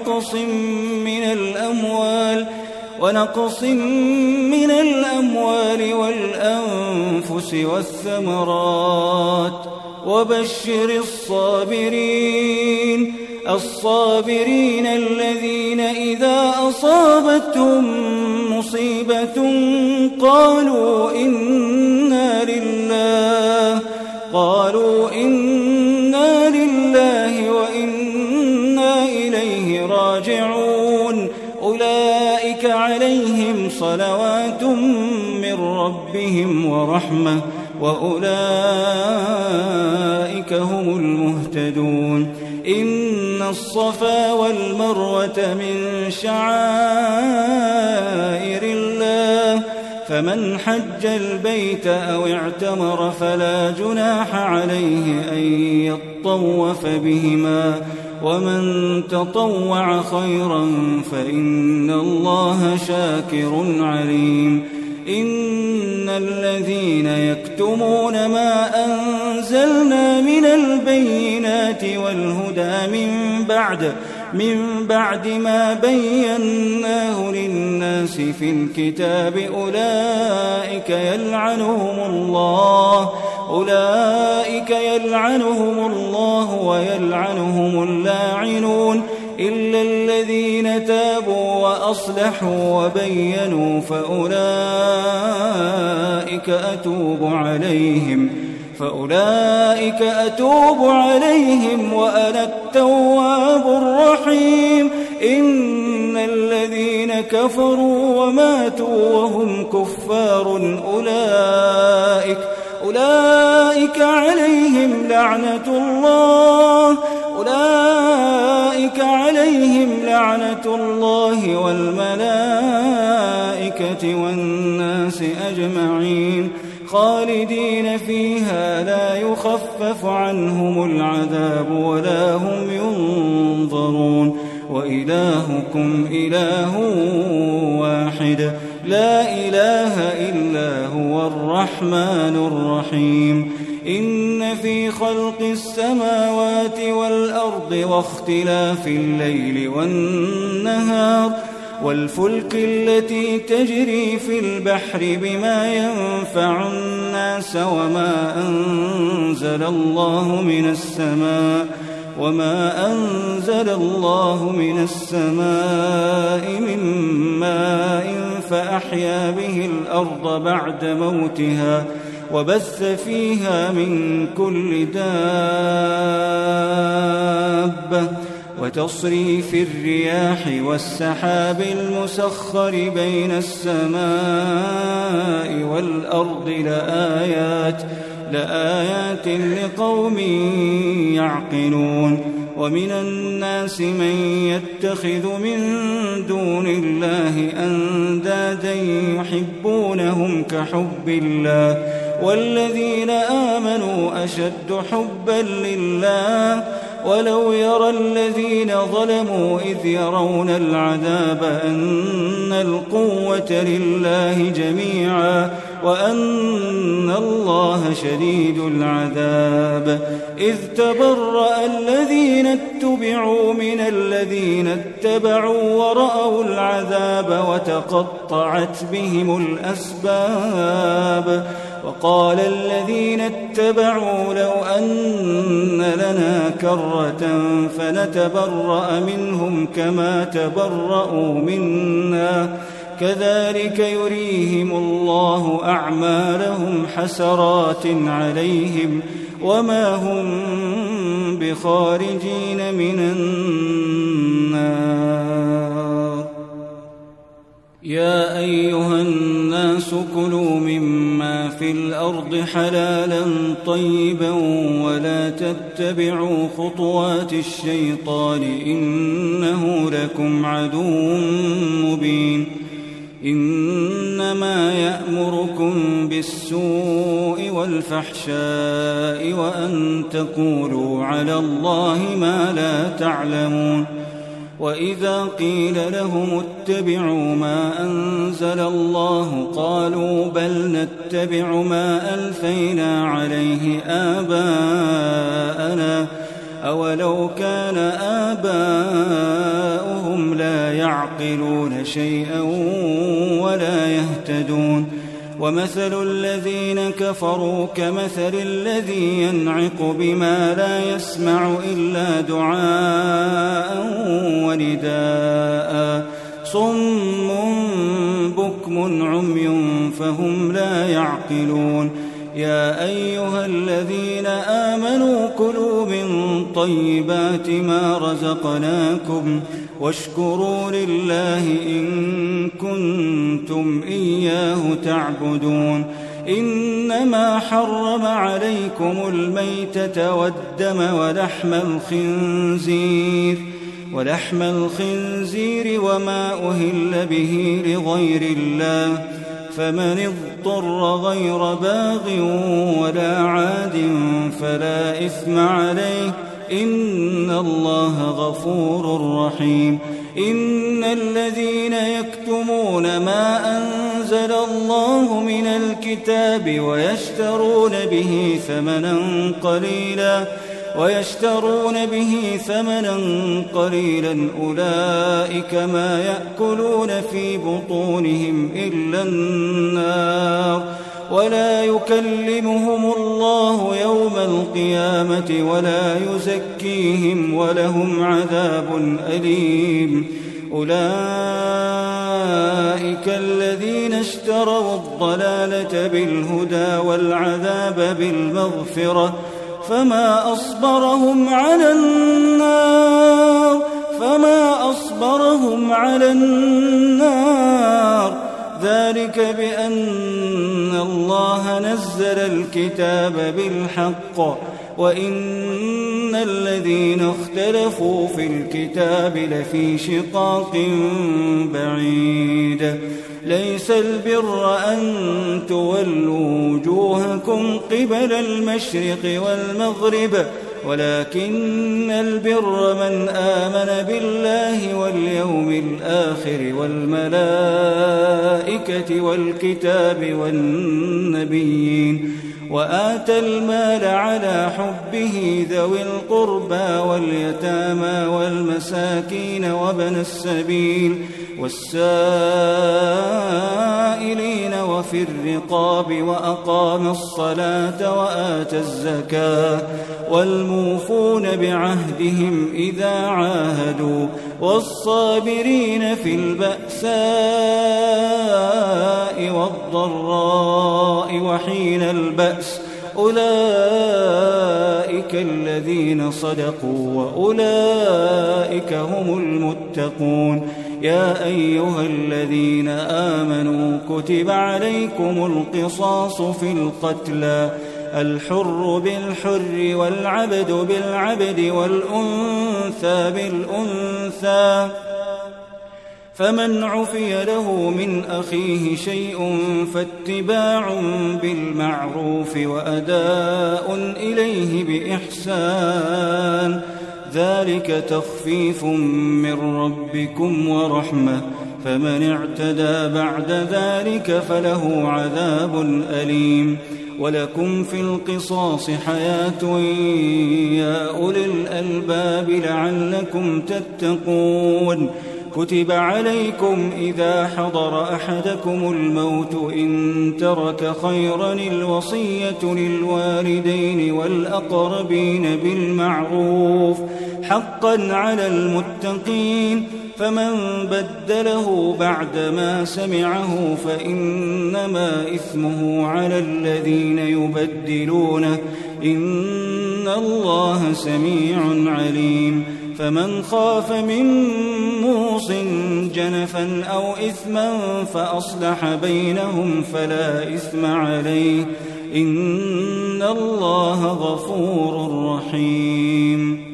ونقص من الأموال والأنفس والثمرات وبشر الصابرين الذين إذا أصابتهم مصيبة قالوا إنا لله وإنا إليه راجعون أولئك عليهم صلوات من ربهم ورحمة وأولئك هم المهتدون إن الصفا والمروة من شعائر الله فمن حج البيت أو اعتمر فلا جناح عليه أن يطوف بهما ومن تطوع خيرا فإن الله شاكر عليم إن الذين يكتمون ما أنزلنا من البينات والهدى من بعد ما بيناه للناس في الكتاب أولئك يلعنهم الله ويلعنهم اللاعنون إلا الذين تابوا وأصلحوا وبينوا فأولئك أتوب عليهم وأنا التواب الرحيم إن الذين كفروا وماتوا وهم كفار أولئك عليهم لعنة الله والملائكة والناس أجمعين خالدين فيها لا يخفف عنهم العذاب ولا هم ينظرون وإلهكم إله واحد لا إله إلا هو الرحمن الرحيم إن في خلق السماوات والأرض واختلاف الليل والنهار والفلك التي تجري في البحر بما ينفع الناس وما أنزل الله من السماء من ماء فأحيا به الأرض بعد موتها وبث فيها من كل دابة وتصريف الرياح والسحاب المسخر بين السماء والأرض لآيات لقوم يعقلون. ومن الناس من يتخذ من دون الله أندادا يحبونهم كحب الله والذين آمنوا أشد حبا لله ولو يرى الذين ظلموا إذ يرون العذاب أن القوة لله جميعا وأن الله شديد العذاب. إذ تبرأ الذين اتبعوا من الذين اتبعوا ورأوا العذاب وتقطعت بهم الأسباب. وقال الذين اتبعوا لو أن لنا كرة فنتبرأ منهم كما تبرأوا منا كذلك يريهم الله أعمالهم حسرات عليهم وما هم بخارجين من النار. يا أيها الناس كلوا مما في الأرض حلالا طيبا ولا تتبعوا خطوات الشيطان إنه لكم عدو مبين. إنما يأمركم بالسوء والفحشاء وأن تقولوا على الله ما لا تعلمون. وإذا قيل لهم اتبعوا ما أنزل الله قالوا بل نتبع ما ألفينا عليه آباءنا أولو كان آباؤهم لا يعقلون شيئا ولا يهتدون. ومثل الذين كفروا كمثل الذي ينعق بما لا يسمع إلا دعاء ونداء صم بكم عمي فهم لا يعقلون. يا أيها الذين آمنوا كلوا من طيبات ما رزقناكم واشكروا لله إن كنتم إياه تعبدون. إنما حرم عليكم الميتة والدم ولحم الخنزير وما أهل به لغير الله فمن اضطر غير باغ ولا عاد فلا إثم عليه إن الله غفور رحيم. إن الذين يكتمون ما أنزل الله من الكتاب ويشترون به ثمنا قليلا أولئك ما يأكلون في بطونهم إلا النار ولا يكلمهم الله يوم القيامة ولا يزكيهم ولهم عذاب أليم. أولئك الذين اشتروا الضلالة بالهدى والعذاب بالمغفرة فما أصبرهم على النار ذلك بأن الله نزل الكتاب بالحق وإن الذين اختلفوا في الكتاب لفي شقاق بعيد. ليس البر أن تولوا وجوهكم قبل المشرق والمغرب ولكن البر من آمن بالله واليوم الآخر والملائكة والكتاب والنبيين وآتى المال على حبه ذوي القربى واليتامى والمساكين وابن السبيل والسائلين وفي الرقاب وأقام الصلاة وآتى الزكاة والموفون بعهدهم إذا عاهدوا والصابرين في البأساء والضراء وحين البأس أولئك أولئك الذين صدقوا وأولئك هم المتقون. يا أيها الذين آمنوا كتب عليكم القصاص في القتلى، الحر بالحر والعبد بالعبد والأنثى بالأنثى، فمن عفي له من أخيه شيء فاتباع بالمعروف وأداء إليه بإحسان، ذلك تخفيف من ربكم ورحمة، فمن اعتدى بعد ذلك فله عذاب أليم. ولكم في القصاص حياة يا أولي الألباب لعلكم تتقون. كتب عليكم إذا حضر أحدكم الموت إن ترك خيرا الوصية للوالدين والأقربين بالمعروف حقا على المتقين، فمن بدله بعدما سمعه فإنما إثمه على الذين يبدلونه، إن الله سميع عليم. فمن خاف من موص جنفا أو إثما فأصلح بينهم فلا إثم عليه، إن الله غفور رحيم.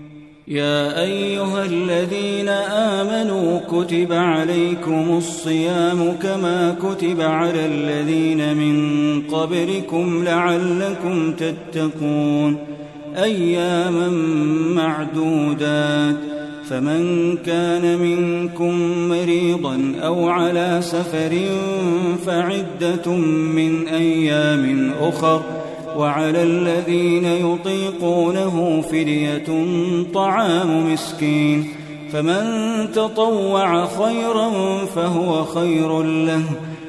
يا أيها الذين آمنوا كتب عليكم الصيام كما كتب على الذين من قبلكم لعلكم تتقون، أياما معدودات، فمن كان منكم مريضا أو على سفر فعدة من أيام أخر، وعلى الذين يطيقونه فدية طعام مسكين، فمن تطوع خيرا فهو خير له،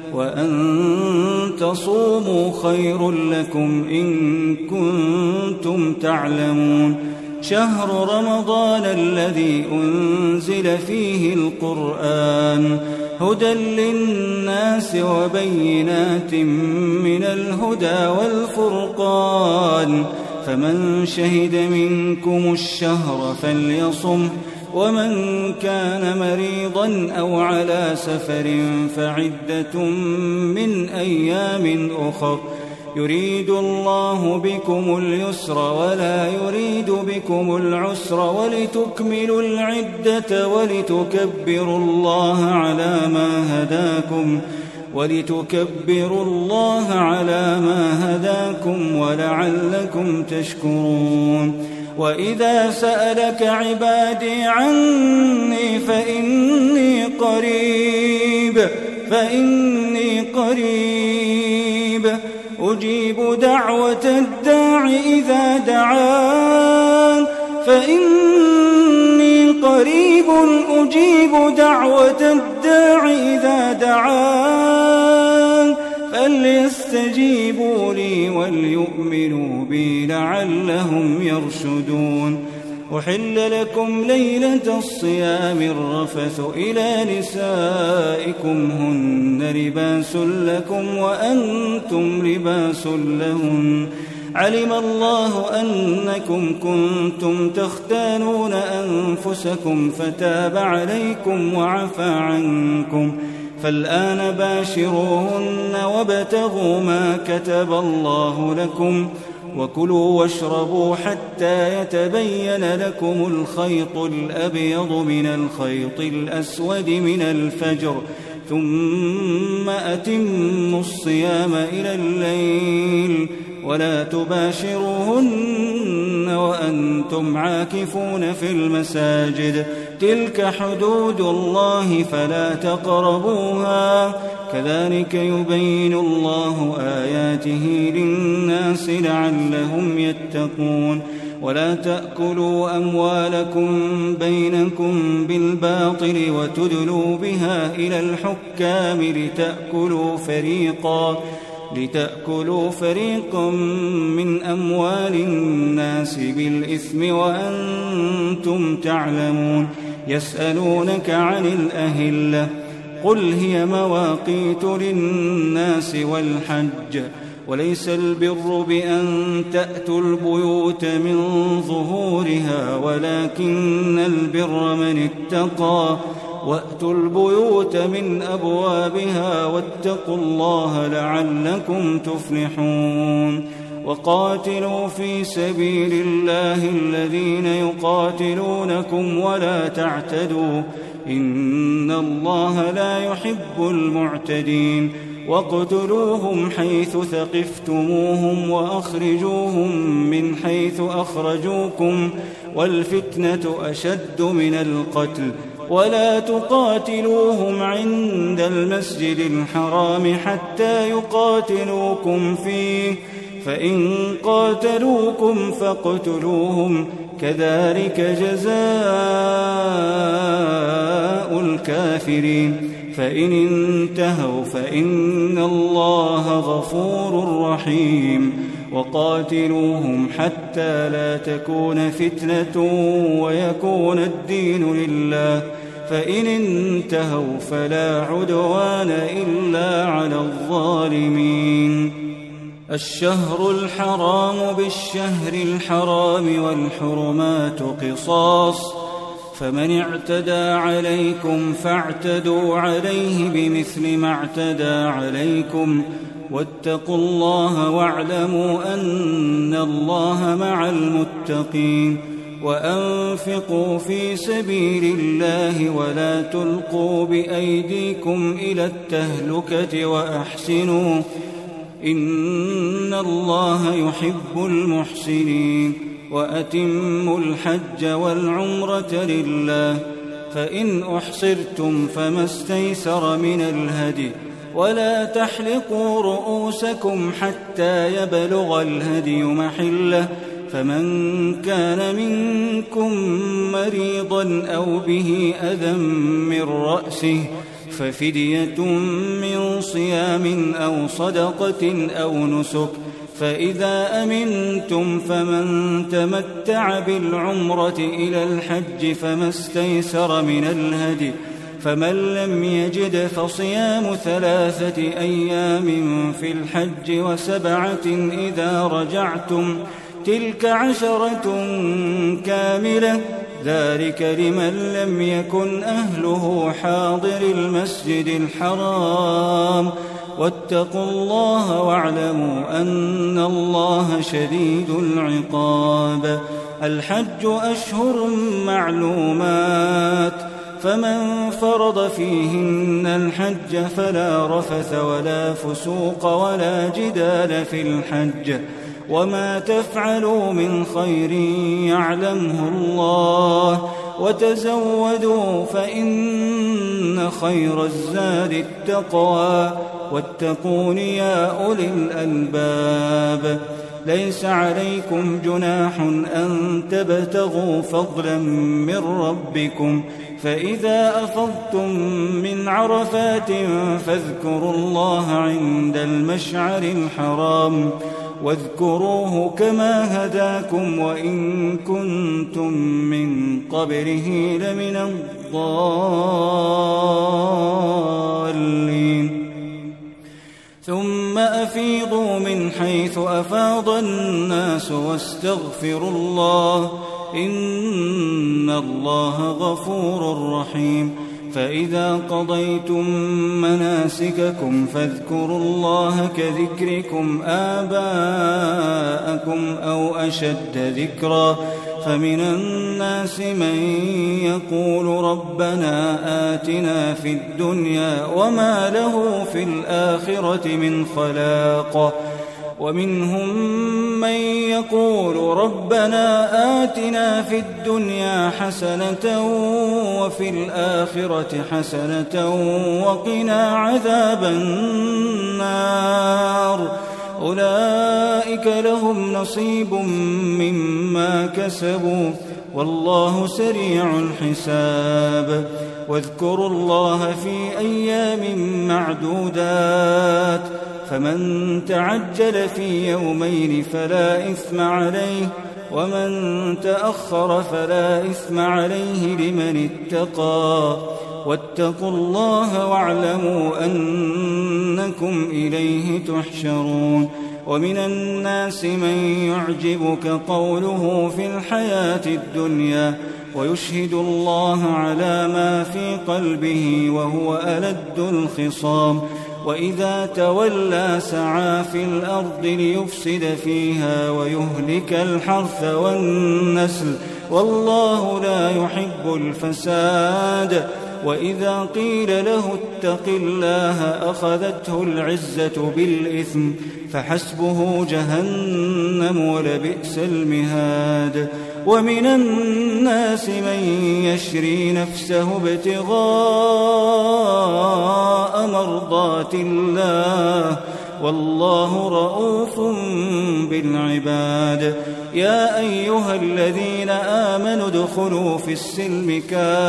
وأن تصوموا خير لكم إن كنتم تعلمون. شهر رمضان الذي أنزل فيه القرآن هدى للناس وبينات من الهدى والفرقان، فمن شهد منكم الشهر فليصم، ومن كان مريضا أو على سفر فعدة من أيام أخر، يريد الله بكم اليسر ولا يريد بكم العسر ولتكملوا العدة ولتكبروا الله على ما هداكم ولعلكم تشكرون. وإذا سألك عبادي عني فإني قريب أجيب دعوة الداع إذا دعان، فإني قريب أجيب دعوة الداع إذا دعان، فليستجيبوا لي وليؤمنوا بي لعلهم يرشدون. أحل لكم ليلة الصيام الرفث إلى نسائكم هن لباس لكم وأنتم لباس لهن، علم الله أنكم كنتم تختانون أنفسكم فتاب عليكم وعفى عنكم، فالآن باشروهن وابتغوا ما كتب الله لكم، وكلوا واشربوا حتى يتبين لكم الخيط الأبيض من الخيط الأسود من الفجر، ثم أتموا الصيام إلى الليل، ولا تباشروهن وأنتم عاكفون في المساجد، تلك حدود الله فلا تقربوها، كذلك يبين الله آياته للناس لعلهم يتقون. ولا تأكلوا أموالكم بينكم بالباطل وتدلوا بها إلى الحكام لتأكلوا فريقا من أموال الناس بالإثم وأنتم تعلمون. يسألونك عن الأهلة قل هي مواقيت للناس والحج، وليس البر بأن تأتوا البيوت من ظهورها ولكن البر من اتقى وأتوا البيوت من أبوابها واتقوا الله لعلكم تفلحون وقاتلوا في سبيل الله الذين يقاتلونكم ولا تعتدوا إن الله لا يحب المعتدين واقتلوهم حيث ثقفتموهم وأخرجوهم من حيث أخرجوكم والفتنة أشد من القتل ولا تقاتلوهم عند المسجد الحرام حتى يقاتلوكم فيه فإن قاتلوكم فاقتلوهم كذلك جزاء الكافرين فإن انتهوا فإن الله غفور رحيم وقاتلوهم حتى لا تكون فتنة ويكون الدين لله فإن انتهوا فلا عدوان إلا على الظالمين الشهر الحرام بالشهر الحرام والحرمات قصاص فمن اعتدى عليكم فاعتدوا عليه بمثل ما اعتدى عليكم واتقوا الله واعلموا أن الله مع المتقين وأنفقوا في سبيل الله ولا تلقوا بأيديكم إلى التهلكة وأحسنوا إن الله يحب المحسنين وأتموا الحج والعمرة لله فإن أحصرتم فما استيسر من الهدي ولا تحلقوا رؤوسكم حتى يبلغ الهدي محله فمن كان منكم مريضا أو به أذى من رأسه ففدية من صيام أو صدقة أو نسك فإذا أمنتم فمن تمتع بالعمرة إلى الحج فما استيسر من الهدي فمن لم يجد فصيام 3 أيام في الحج و7 إذا رجعتم تلك 10 كاملة ذلك لمن لم يكن أهله حاضر المسجد الحرام واتقوا الله واعلموا أن الله شديد العقاب الحج أشهر معلومات فمن فرض فيهن الحج فلا رفث ولا فسوق ولا جدال في الحج وما تفعلوا من خير يعلمه الله وتزودوا فإن خير الزاد التقوى واتقون يا أولي الألباب ليس عليكم جناح أن تبتغوا فضلا من ربكم فإذا أفضتم من عرفات فاذكروا الله عند المشعر الحرام واذكروه كما هداكم وإن كنتم من قبله لمن الضالين ثم أفيضوا من حيث أفاض الناس واستغفروا الله إن الله غفور رحيم فإذا قضيتم مناسككم فاذكروا الله كذكركم آباءكم أو أشد ذكرا فمن الناس من يقول ربنا آتنا في الدنيا وما له في الآخرة من خلاق ومنهم من يقول ربنا آتنا في الدنيا حسنة وفي الآخرة حسنة وقنا عذاب النار أولئك لهم نصيب مما كسبوا والله سريع الحساب واذكروا الله في أيام معدودات فمن تعجل في يومين فلا إثم عليه ومن تأخر فلا إثم عليه لمن اتقى واتقوا الله واعلموا أنكم إليه تحشرون ومن الناس من يعجبك قوله في الحياة الدنيا ويشهد الله على ما في قلبه وهو ألد الخصام وإذا تولى سعى في الأرض ليفسد فيها ويهلك الحرث والنسل والله لا يحب الفساد وإذا قيل له اتق الله أخذته العزة بالإثم فحسبه جهنم ولبئس المهاد ومن الناس من يشري نفسه ابتغاء مرضات الله والله رؤوف بالعباد يا أيها الذين آمنوا ادخلوا في السلم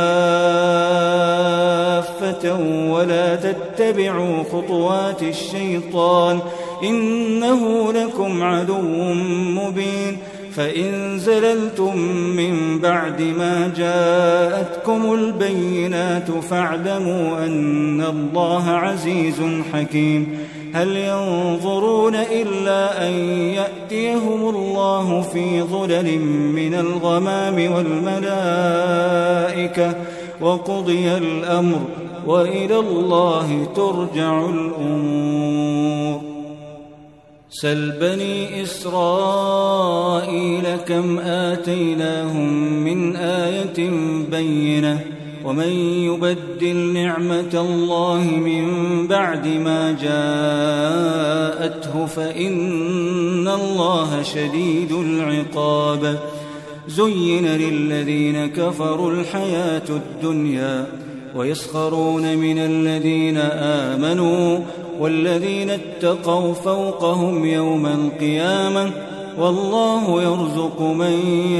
كافة ولا تتبعوا خطوات الشيطان إنه لكم عدو مبين فإن زللتم من بعد ما جاءتكم البينات فاعلموا أن الله عزيز حكيم هل ينظرون إلا أن يأتيهم الله في ظلل من الغمام والملائكة وقضي الأمر وإلى الله ترجع الأمور سل بني إسرائيل كم آتيناهم من آية بينة ومن يبدل نعمة الله من بعد ما جاءته فإن الله شديد العقاب زين للذين كفروا الحياة الدنيا ويسخرون من الذين آمنوا والذين اتقوا فوقهم يوم القيامة والله يرزق من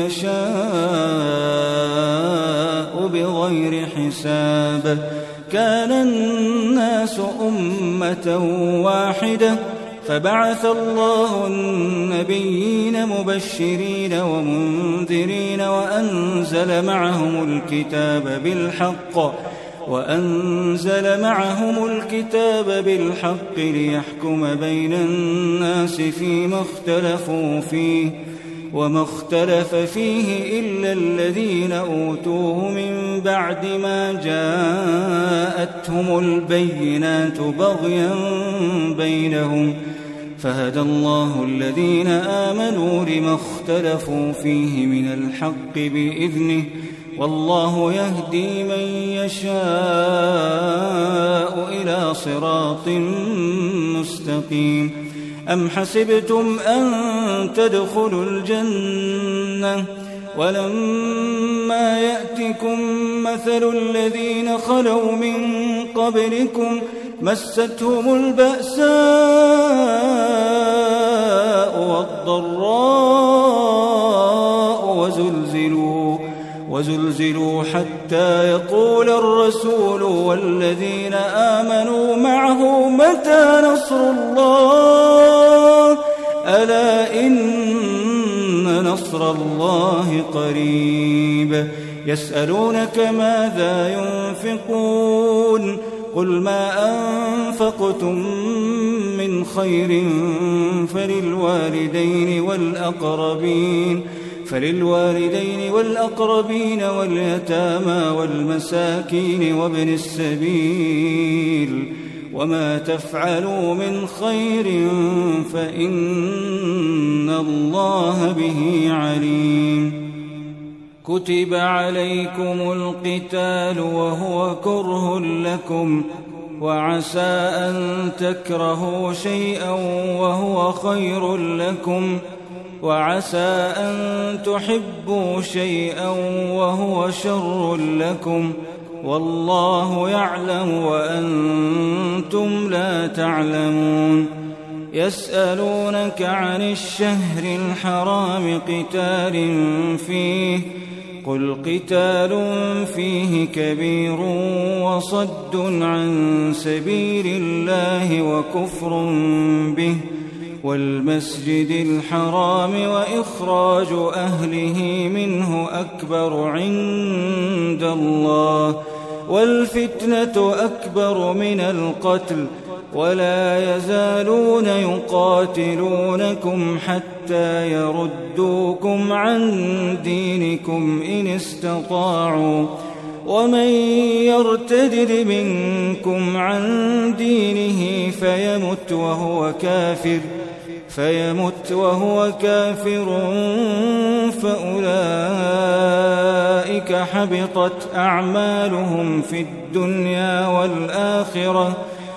يشاء بغير حساب كان الناس أمة واحدة فبعث الله النبيين مبشرين ومنذرين وأنزل معهم الكتاب بالحق ليحكم بين الناس فيما اختلفوا فيه وما اختلف فيه إلا الذين أوتوه من بعد ما جاءتهم البينات بغيا بينهم فهدى الله الذين آمنوا لما اختلفوا فيه من الحق بإذنه والله يهدي من يشاء إلى صراط مستقيم أم حسبتم أن تدخلوا الجنة ولما يأتكم مثل الذين خلوا من قبلكم مستهم البأساء والضراء وزلزلوا حتى يقول الرسول والذين آمنوا معه متى نصر الله ألا إن نصر الله قريب يسألونك ماذا ينفقون قل ما أنفقتم من خير فللوالدين والأقربين واليتامى والمساكين وابن السبيل وما تفعلوا من خير فإن الله به عليم كتب عليكم القتال وهو كره لكم وعسى أن تكرهوا شيئا وهو خير لكم وعسى أن تحبوا شيئا وهو شر لكم والله يعلم وأنتم لا تعلمون يسألونك عن الشهر الحرام قتال فيه قل قتال فيه كبير وصد عن سبيل الله وكفر به والمسجد الحرام وإخراج أهله منه أكبر عند الله والفتنة أكبر من القتل ولا يزالون يقاتلونكم حتى يردوكم عن دينكم إن استطاعوا ومن يرتدد منكم عن دينه فيمت وهو كافر فأولئك حبطت أعمالهم في الدنيا والآخرة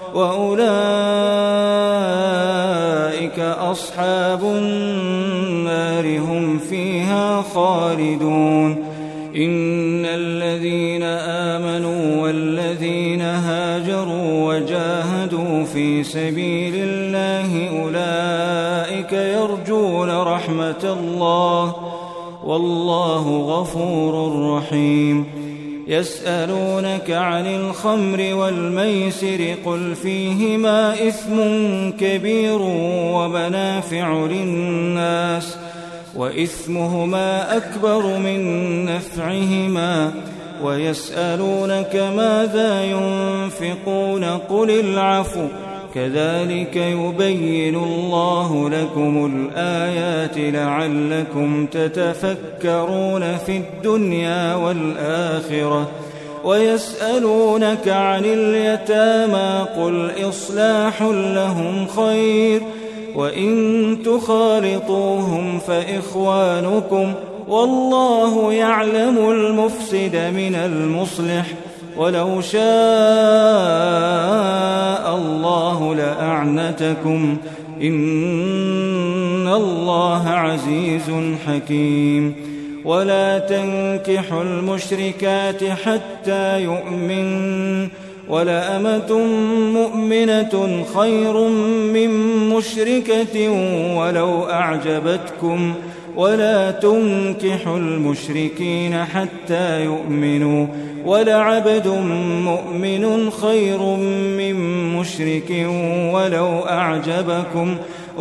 وأولئك أصحاب النار هم فيها خالدون. إن الذين آمنوا والذين هاجروا وجاهدوا في سبيل الله أولئك يرجون رحمة الله والله غفور رحيم. يسألونك عن الخمر والميسر قل فيهما إثم كبير ومنافع للناس وإثمهما أكبر من نفعهما ويسألونك ماذا ينفقون قل العفو كذلك يبين الله لكم الآيات لعلكم تتفكرون في الدنيا والآخرة. ويسألونك عن اليتامى قل إصلاح لهم خير وإن تخالطوهم فإخوانكم والله يعلم المفسد من المصلح ولو شاء الله لأعنتكم إن الله عزيز حكيم. ولا تنكحوا المشركات حتى يؤمنوا ولأمة مؤمنة خير من مشركة ولو أعجبتكم ولا تنكحوا المشركين حتى يؤمنوا ولعبد مؤمن خير من مشرك ولو أعجبكم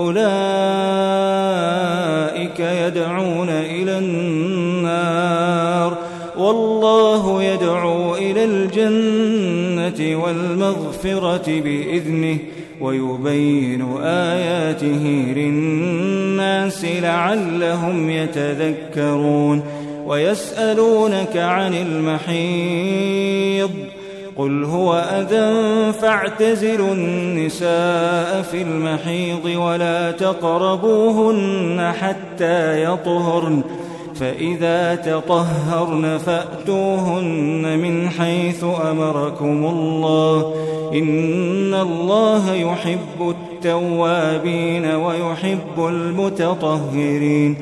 أولئك يدعون إلى النار والله يدعو إلى الجنة والمغفرة بإذنه ويبين آياته للناس لعلهم يتذكرون. ويسألونك عن المحيض قل هو أذى فاعتزلوا النساء في المحيض ولا تقربوهن حتى يطهرن فإذا تطهرن فأتوهن من حيث أمركم الله إن الله يحب التوابين ويحب المتطهرين.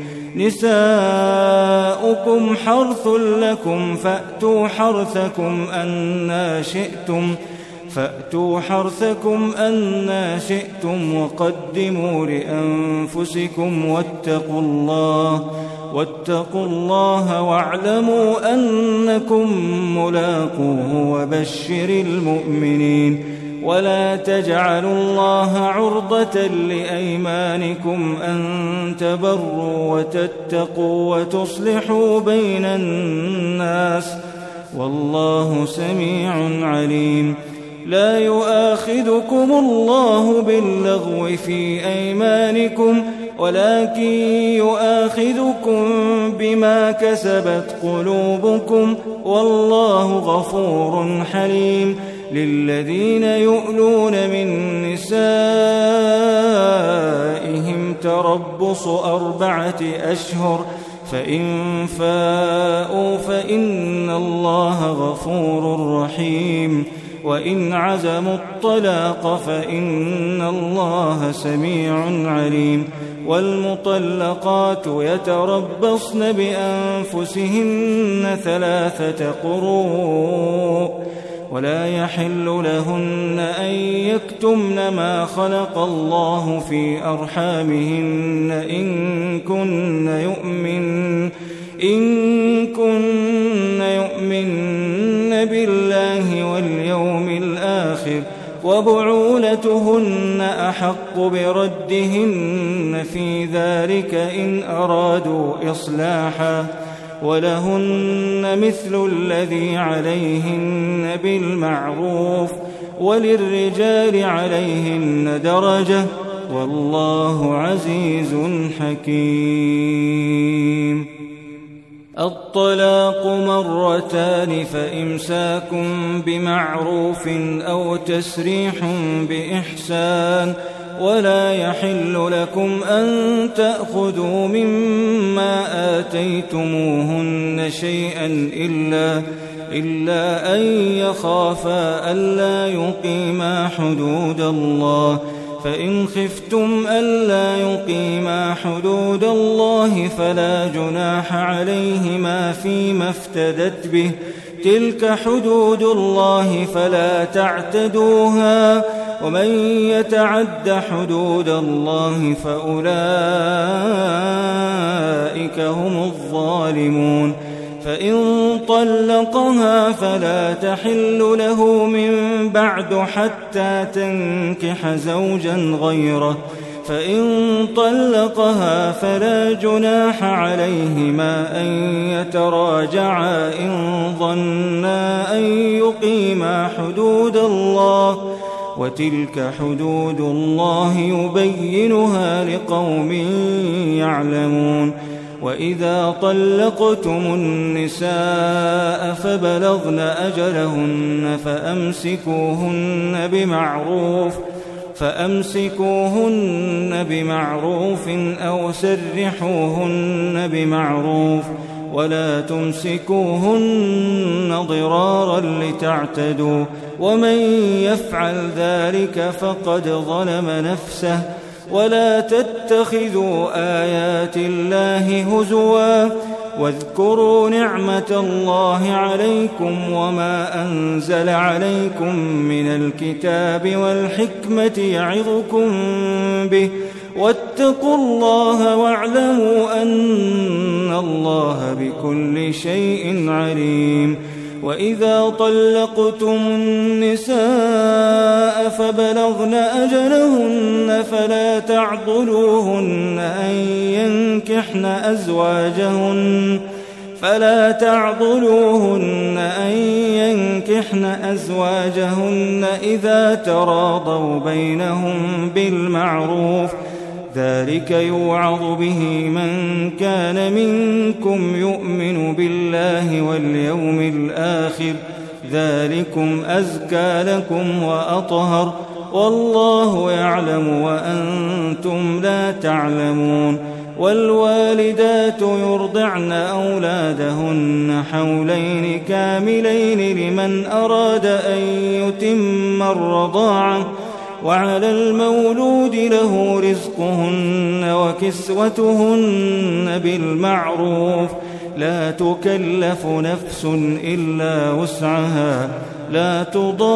نساؤكم حرث لكم فأتوا حرثكم أنا شئتم وقدموا لأنفسكم واتقوا الله واعلموا أنكم ملاقوه وبشر المؤمنين. ولا تجعلوا الله عرضة لأيمانكم أن تبروا وتتقوا وتصلحوا بين الناس والله سميع عليم. لا يؤاخذكم الله باللغو في أيمانكم ولكن يؤاخذكم بما كسبت قلوبكم والله غفور حليم. للذين يؤلون من نسائهم تربص 4 أشهر فإن فاءوا فإن الله غفور رحيم. وإن عزموا الطلاق فإن الله سميع عليم. والمطلقات يتربصن بأنفسهن 3 قروء ولا يحل لهن أن يكتمن ما خلق الله في أرحامهن إن كن يؤمن بالله واليوم الآخر وبعولتهن أحق بردهن في ذلك إن أرادوا إصلاحا ولهن مثل الذي عليهن بالمعروف وللرجال عليهن درجة والله عزيز حكيم. الطلاق مرتان فإمساك بمعروف أو تسريح بإحسان ولا يحل لكم أن تأخذوا مما آتيتموهن شيئا إلا أن يخافا ألا يقيما حدود الله، فإن خفتم ألا يقيما حدود الله فلا جناح عليهما فيما افتدت به، تلك حدود الله فلا تعتدوها، ومن يتعد حدود الله فأولئك هم الظالمون. فإن طلقها فلا تحل له من بعد حتى تنكح زوجا غيره، فإن طلقها فلا جناح عليهما أن يتراجعا إن ظنا أن يقيما حدود الله، وتلك حدود الله يبينها لقوم يعلمون. وإذا طلقتم النساء فبلغن أجلهن فأمسكوهن بمعروف أو سرحوهن بمعروف، ولا تمسكوهن ضرارا لتعتدوا، ومن يفعل ذلك فقد ظلم نفسه. ولا تتخذوا آيات الله هزوا، واذكروا نعمة الله عليكم وما أنزل عليكم من الكتاب والحكمة يعظكم به، واتقوا الله واعلموا أن الله بكل شيء عليم. وإذا طلقتم النساء فبلغن أجلهن فلا تعضلوهن أن ينكحن أزواجهن إذا تراضوا بينهم بالمعروف، ذلك يوعظ به من كان منكم يؤمن بالله واليوم الآخر، ذلكم أزكى لكم وأطهر، والله يعلم وأنتم لا تعلمون. والوالدات يرضعن أولادهن حولين كاملين لمن أراد أن يتم الرضاعة، وعلى المولود له رزقهن وكسوتهن بالمعروف، لا تكلف نفس إلا وسعها، لا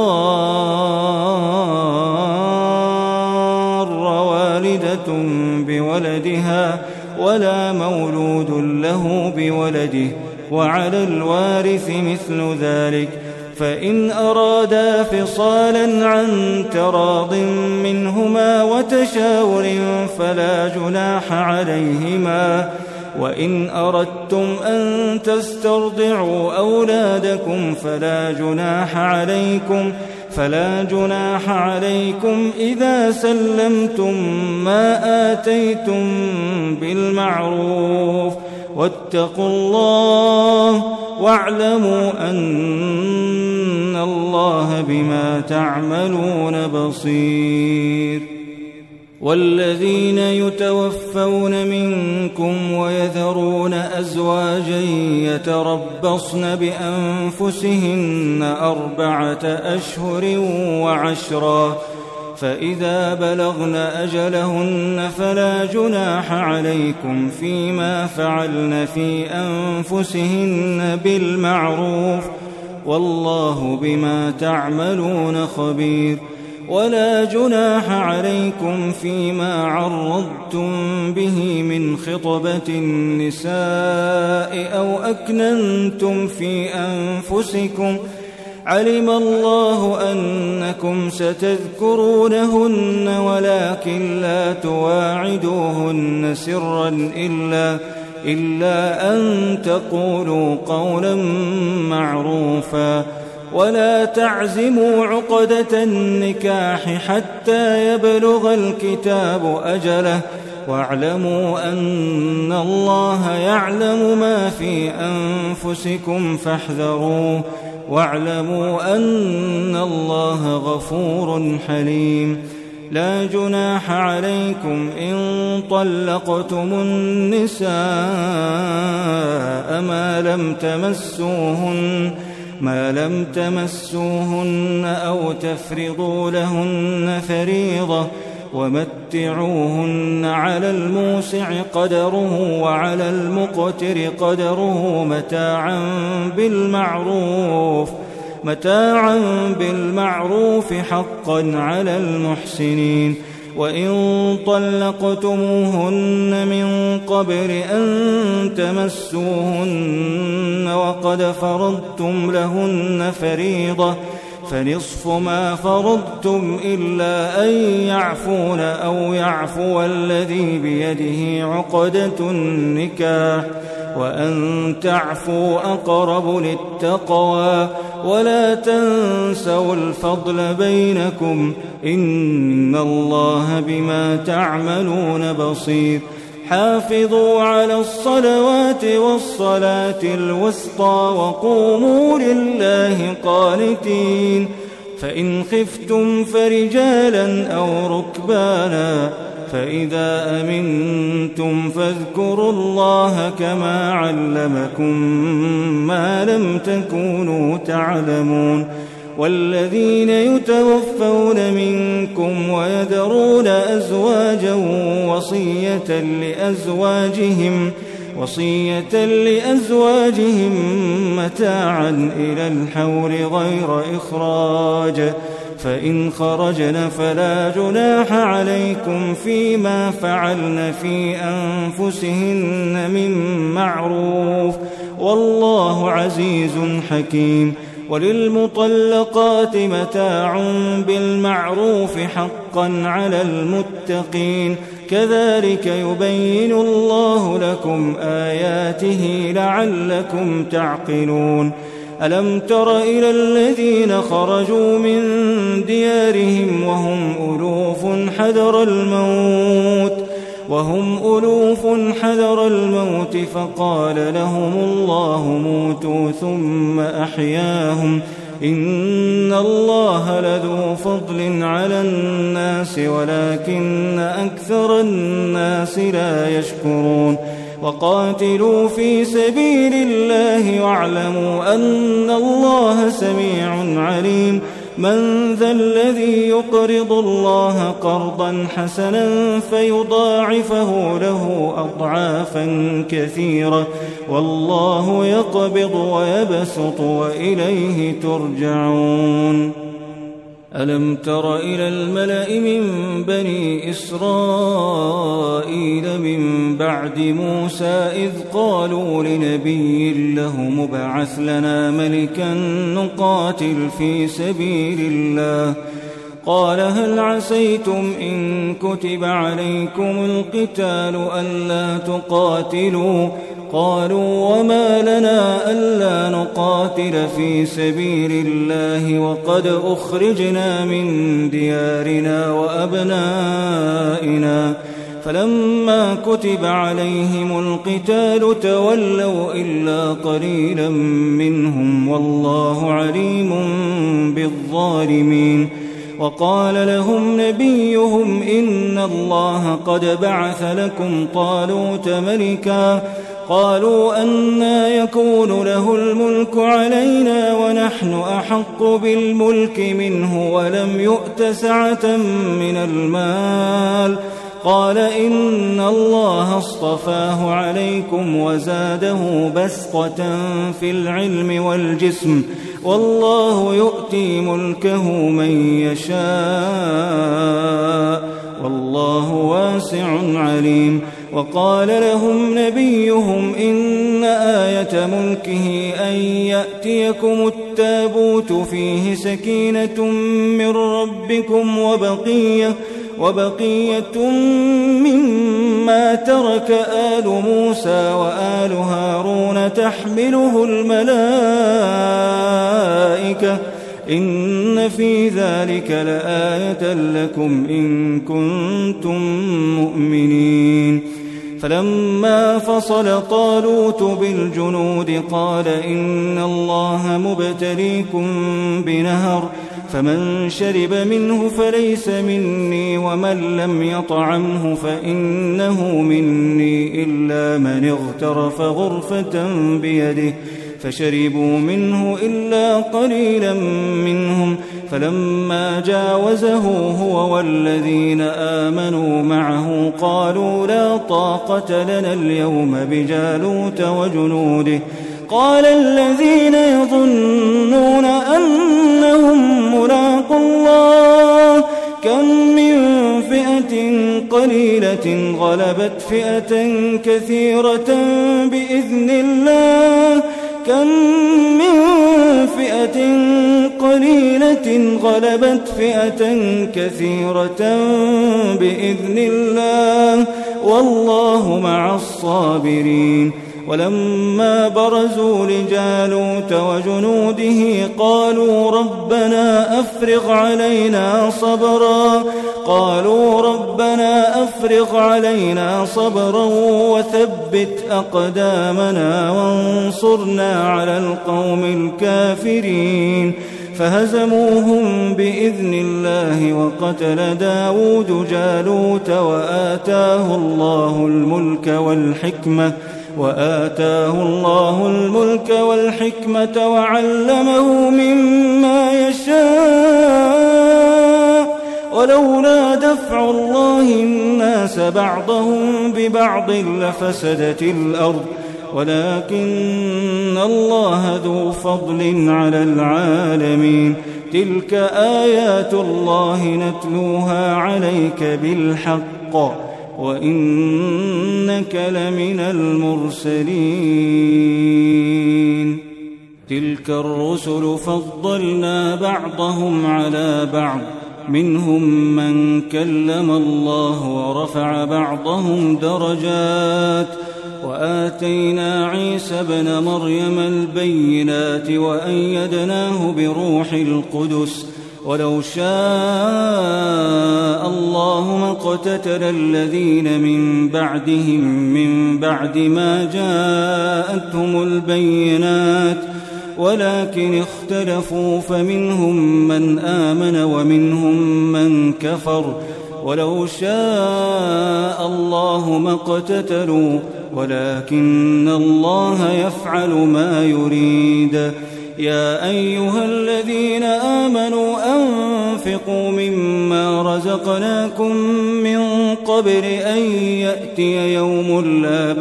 تضار والدة بولدها ولا مولود له بولده، وعلى الوارث مثل ذلك، فإن أرادا فصالا عن تراض منهما وتشاور فلا جناح عليهما. وإن أردتم أن تسترضعوا أولادكم فلا جناح عليكم إذا سلمتم ما آتيتم بالمعروف، واتقوا الله واعلموا أن الله بما تعملون بصير. والذين يتوفون منكم ويذرون أزواجا يتربصن بأنفسهن 4 أشهر و10، فإذا بلغن أجلهن فلا جناح عليكم فيما فعلن في أنفسهن بالمعروف، والله بما تعملون خبير. ولا جناح عليكم فيما عرضتم به من خطبة النساء أو أكننتم في أنفسكم، علم الله أنكم ستذكرونهن ولكن لا تواعدوهن سرا إلا أن تقولوا قولا معروفا. ولا تعزموا عقدة النكاح حتى يبلغ الكتاب أجله واعلموا أن الله يعلم ما في أنفسكم فاحذروه واعلموا أن الله غفور حليم. لا جناح عليكم إن طلقتم النساء ما لم تمسوهن أو تفرضوا لهن فريضة ومتعوهن على الموسع قدره وعلى المقتر قدره متاعا بالمعروف حقا على المحسنين. وإن طلقتموهن من قبل أن تمسوهن وقد فرضتم لهن فريضة فنصف ما فرضتم إلا أن يعفون أو يعفو الذي بيده عقدة النكاح وأن تعفوا أقرب للتقوى ولا تنسوا الفضل بينكم إن الله بما تعملون بصير. حافظوا على الصلوات والصلاة الوسطى وقوموا لله قانتين. فإن خفتم فرجالا أو ركبانا فإذا أمنتم فاذكروا الله كما علمكم ما لم تكونوا تعلمون. والذين يتوفون منكم ويذرون أزواجا وصية لأزواجهم متاعا إلى الحول غير إخراج فإن خرجن فلا جناح عليكم فيما فعلن في أنفسهن من معروف والله عزيز حكيم. وللمطلقات متاع بالمعروف حقا على المتقين كذلك يبين الله لكم آياته لعلكم تعقلون. ألم تر إلى الذين خرجوا من ديارهم وهم ألوف حذر الموت فقال لهم الله موتوا ثم أحياهم إن الله لذو فضل على الناس ولكن أكثر الناس لا يشكرون. وقاتلوا في سبيل الله واعلموا أن الله سميع عليم. من ذا الذي يقرض الله قرضا حسنا فيضاعفه له أضعافا كثيرة والله يقبض ويبسط وإليه ترجعون. ألم تر إلى الملأ من بني إسرائيل من بعد موسى إذ قالوا لنبي له مبعث لنا ملكا نقاتل في سبيل الله قال هل عسيتم إن كتب عليكم القتال ألا تقاتلوا قالوا وما لنا ألا نقاتل في سبيل الله وقد أخرجنا من ديارنا وأبنائنا فلما كتب عليهم القتال تولوا إلا قليلا منهم والله عليم بالظالمين. وقال لهم نبيهم إن الله قد بعث لكم طالوت ملكا قالوا أنى يكون له الملك علينا ونحن أحق بالملك منه ولم يؤت سعة من المال قال إن الله اصطفاه عليكم وزاده بسطة في العلم والجسم والله يؤتي ملكه من يشاء والله واسع عليم. وقال لهم نبيهم إن آية ملكه أن يأتيكم التابوت فيه سكينة من ربكم وبقية مما ترك آل موسى وآل هارون تحمله الملائكة إن في ذلك لآية لكم إن كنتم مؤمنين. فلما فصل طالوت بالجنود قال إن الله مبتليكم بنهر فمن شرب منه فليس مني ومن لم يطعمه فإنه مني إلا من اغترف غرفة بيده فشربوا منه إلا قليلا منهم. فلما جاوزه هو والذين آمنوا معه قالوا لا طاقة لنا اليوم بجالوت وجنوده. قال الذين يظنون أنهم ملاقو الله كم من فئة قليلة غلبت فئة كثيرة بإذن الله كم من فئة قليلة غلبت فئة كثيرة بإذن الله والله مع الصابرين. ولما برزوا لجالوت وجنوده قالوا ربنا أفرغ علينا صبرا وثبت أقدامنا وانصرنا على القوم الكافرين. فهزموهم بإذن الله وقتل داود جالوت وآتاه الله الملك والحكمة وعلمه مما يشاء ولولا دفع الله الناس بعضهم ببعض لفسدت الأرض ولكن الله ذو فضل على العالمين. تلك آيات الله نتلوها عليك بالحق وإنك لمن المرسلين. تلك الرسل فضلنا بعضهم على بعض منهم من كلم الله ورفع بعضهم درجات وآتينا عيسى ابن مريم البينات وأيدناه بروح القدس ولو شاء الله ما اقتتل الذين من بعدهم من بعد ما جاءتهم البينات ولكن اختلفوا فمنهم من آمن ومنهم من كفر ولو شاء الله ما اقتتلوا ولكن الله يفعل ما يريد. يا أيها الذين آمنوا أنفقوا مما رزقناكم من قبل أن يأتي يوم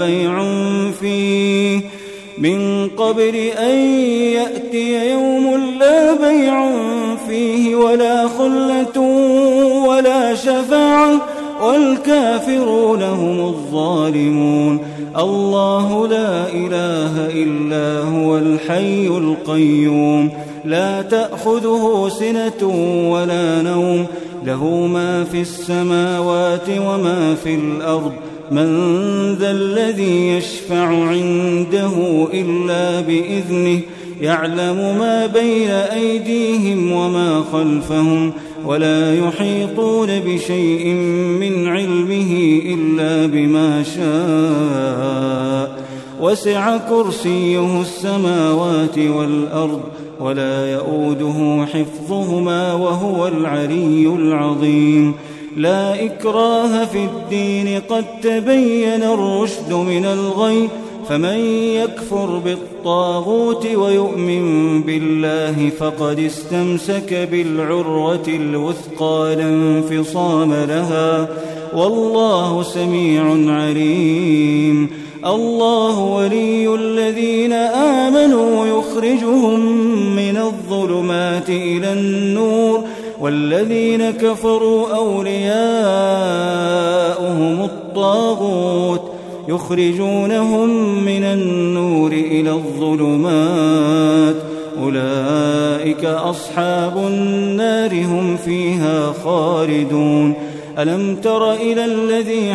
لا بيع فيه ولا خلة ولا شفاعة والكافرون هم الظالمون. الله لا إله إلا هو الحي القيوم لا تأخذه سنة ولا نوم له ما في السماوات وما في الأرض من ذا الذي يشفع عنده إلا بإذنه يعلم ما بين أيديهم وما خلفهم ولا يحيطون بشيء من علمه إلا بما شاء وسع كرسيه السماوات والأرض ولا يؤوده حفظهما وهو العلي العظيم. لا إكراه في الدين قد تبين الرشد من الغي فمن يكفر بالطاغوت ويؤمن بالله فقد استمسك بالعروة الوثقى لا انفصام لها والله سميع عليم. الله ولي الذين آمنوا يخرجهم من الظلمات إلى النور والذين كفروا أولياؤهم الطاغوت يخرجونهم من النور إلى الظلمات أولئك أصحاب النار هم فيها خالدون. ألم تر إلى الذي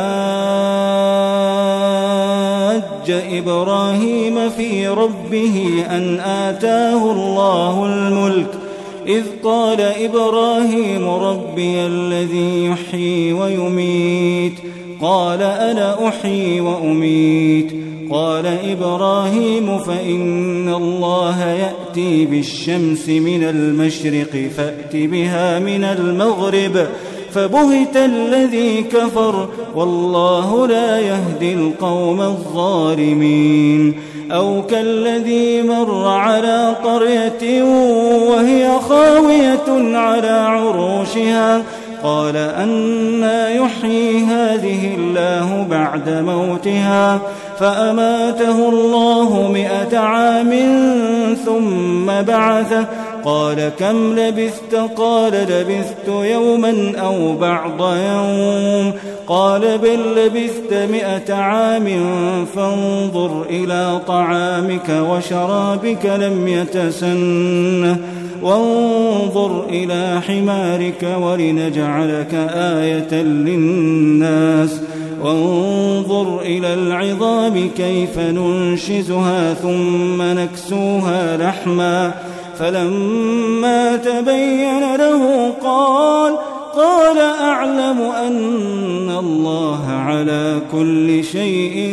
حاج إبراهيم في ربه أن آتاه الله الملك إذ قال إبراهيم ربي الذي يحيي ويميت قال أنا أحيي وأميت قال إبراهيم فإن الله يأتي بالشمس من المشرق فأت بها من المغرب فبهت الذي كفر والله لا يهدي القوم الظالمين أو كالذي مر على قرية وهي خاوية على عروشها قال أنى يحيي هذه الله بعد موتها فأماته الله 100 عام ثم بعثه قال كم لبثت قال لبثت يوما أو بعض يوم قال بل لبثت 100 عام فانظر إلى طعامك وشرابك لم يتسنه وانظر إلى حمارك ولنجعلك آية للناس وانظر إلى العظام كيف ننشزها ثم نكسوها لحما فلما تبين له قال أعلم أن الله على كل شيء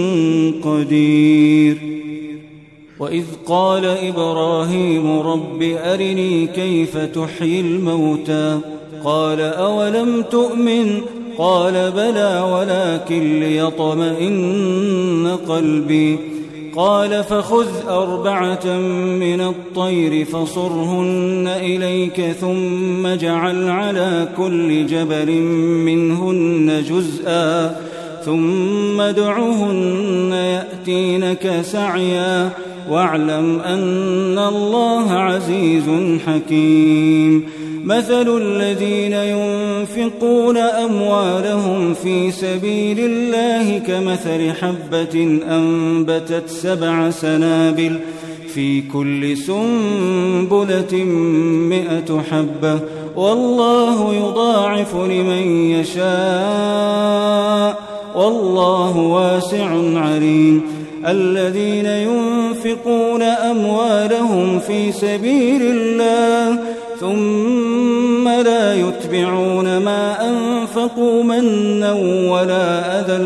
قدير وإذ قال إبراهيم رب أرني كيف تحيي الموتى قال أولم تؤمن قال بلى ولكن ليطمئن قلبي قال فخذ 4 من الطير فصرهن إليك ثم اجعل على كل جبل منهن جزءا ثم ادعهن يأتينك سعيا واعلم أن الله عزيز حكيم مثل الذين ينفقون أموالهم في سبيل الله كمثل حبة أنبتت 7 سنابل في كل سنبلة 100 حبة والله يضاعف لمن يشاء والله واسع عليم الذين ينفقون أموالهم في سبيل الله ثم لا يتبعون ما أنفقوا منا ولا أذى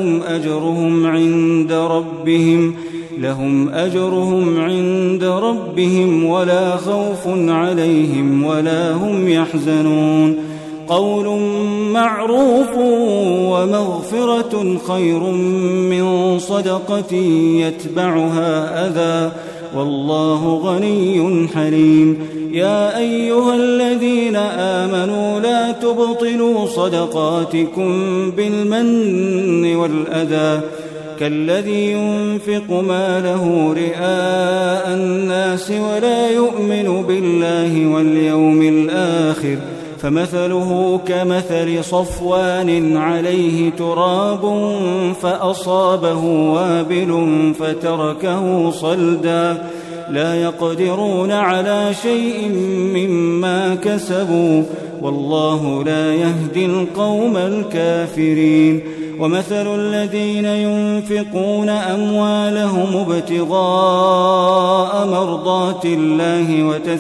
لهم أجرهم عند ربهم ولا خوف عليهم ولا هم يحزنون قول معروف ومغفرة خير من صدقة يتبعها أذى والله غني حليم يا أيها الذين آمنوا لا تبطلوا صدقاتكم بالمن والأذى كالذي ينفق ماله رئاء الناس ولا يؤمن بالله واليوم الآخر فمثله كمثل صفوان عليه تراب فأصابه وابل فتركه صلدا لا يقدرون على شيء مما كسبوا والله لا يهدي القوم الكافرين ومثل الذين ينفقون أموالهم ابتغاء مرضات الله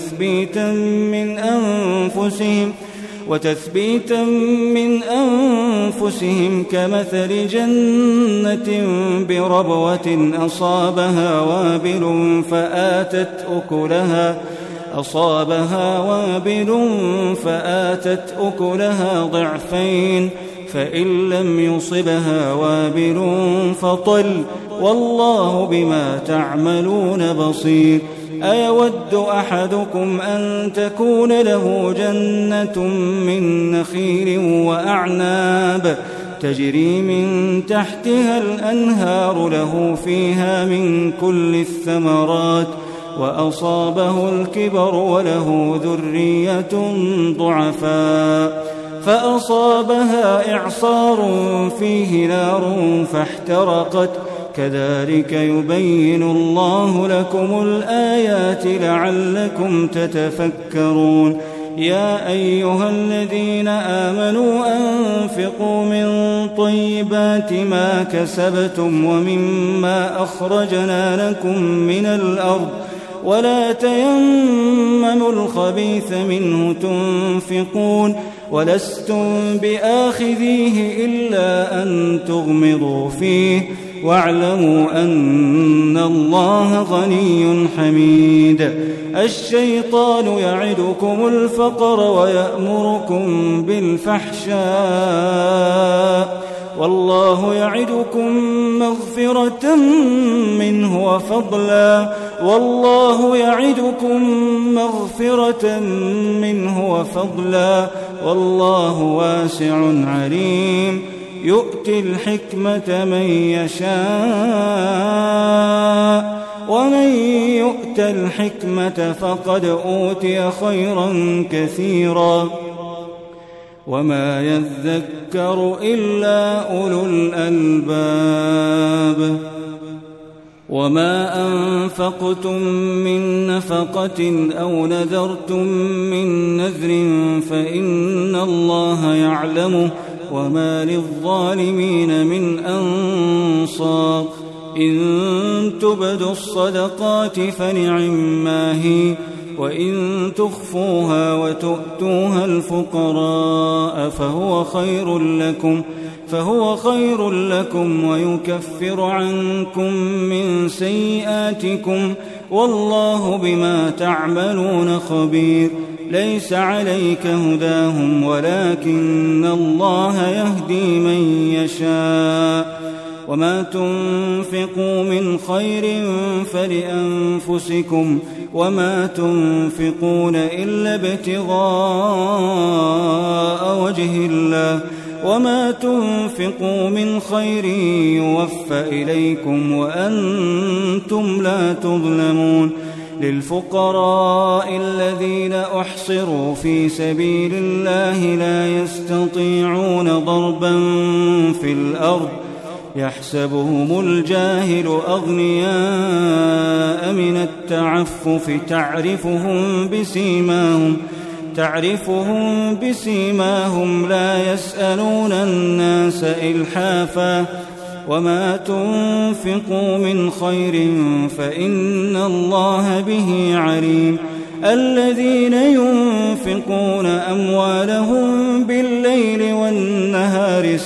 وتثبيتا من أنفسهم كمثل جنة بربوة أصابها وابل فآتت أكلها ضعفين فإن لم يصبها وابل فطل والله بما تعملون بصير أيود أحدكم أن تكون له جنة من نخيل وأعناب تجري من تحتها الأنهار له فيها من كل الثمرات وأصابه الكبر وله ذرية ضعفاء فأصابها إعصار فيه نار فاحترقت كذلك يبين الله لكم الآيات لعلكم تتفكرون يا أيها الذين آمنوا أنفقوا من طيبات ما كسبتم ومما أخرجنا لكم من الأرض ولا تيمموا الخبيث منه تنفقون ولستم بآخذيه إلا أن تغمضوا فيه واعلموا أن الله غني حميد. الشيطان يعدكم الفقر ويأمركم بالفحشاء والله يعدكم مغفرة منه وفضلا والله واسع عليم. يؤتي الحكمة من يشاء ومن يؤت الحكمة فقد أوتي خيرا كثيرا وما يذكر إلا أولو الألباب. وما أنفقتم من نفقة أو نذرتم من نذر فإن الله يعلمه وما للظالمين من أنصار. إن تبدوا الصدقات فنعما هي وإن تخفوها وتؤتوها الفقراء فهو خير لكم ويكفر عنكم من سيئاتكم والله بما تعملون خبير. ليس عليك هداهم ولكن الله يهدي من يشاء وما تنفقوا من خير فلأنفسكم وما تنفقون إلا ابتغاء وجه الله وما تنفقوا من خير يوفى إليكم وأنتم لا تظلمون. للفقراء الذين أحصروا في سبيل الله لا يستطيعون ضربا في الأرض يحسبهم الجاهل أغنياء من التعفف تعرفهم بسيماهم لا يسألون الناس إلحافا وما تنفقوا من خير فإن الله به عليم. الذين ينفقون أموالهم بالليل والنهار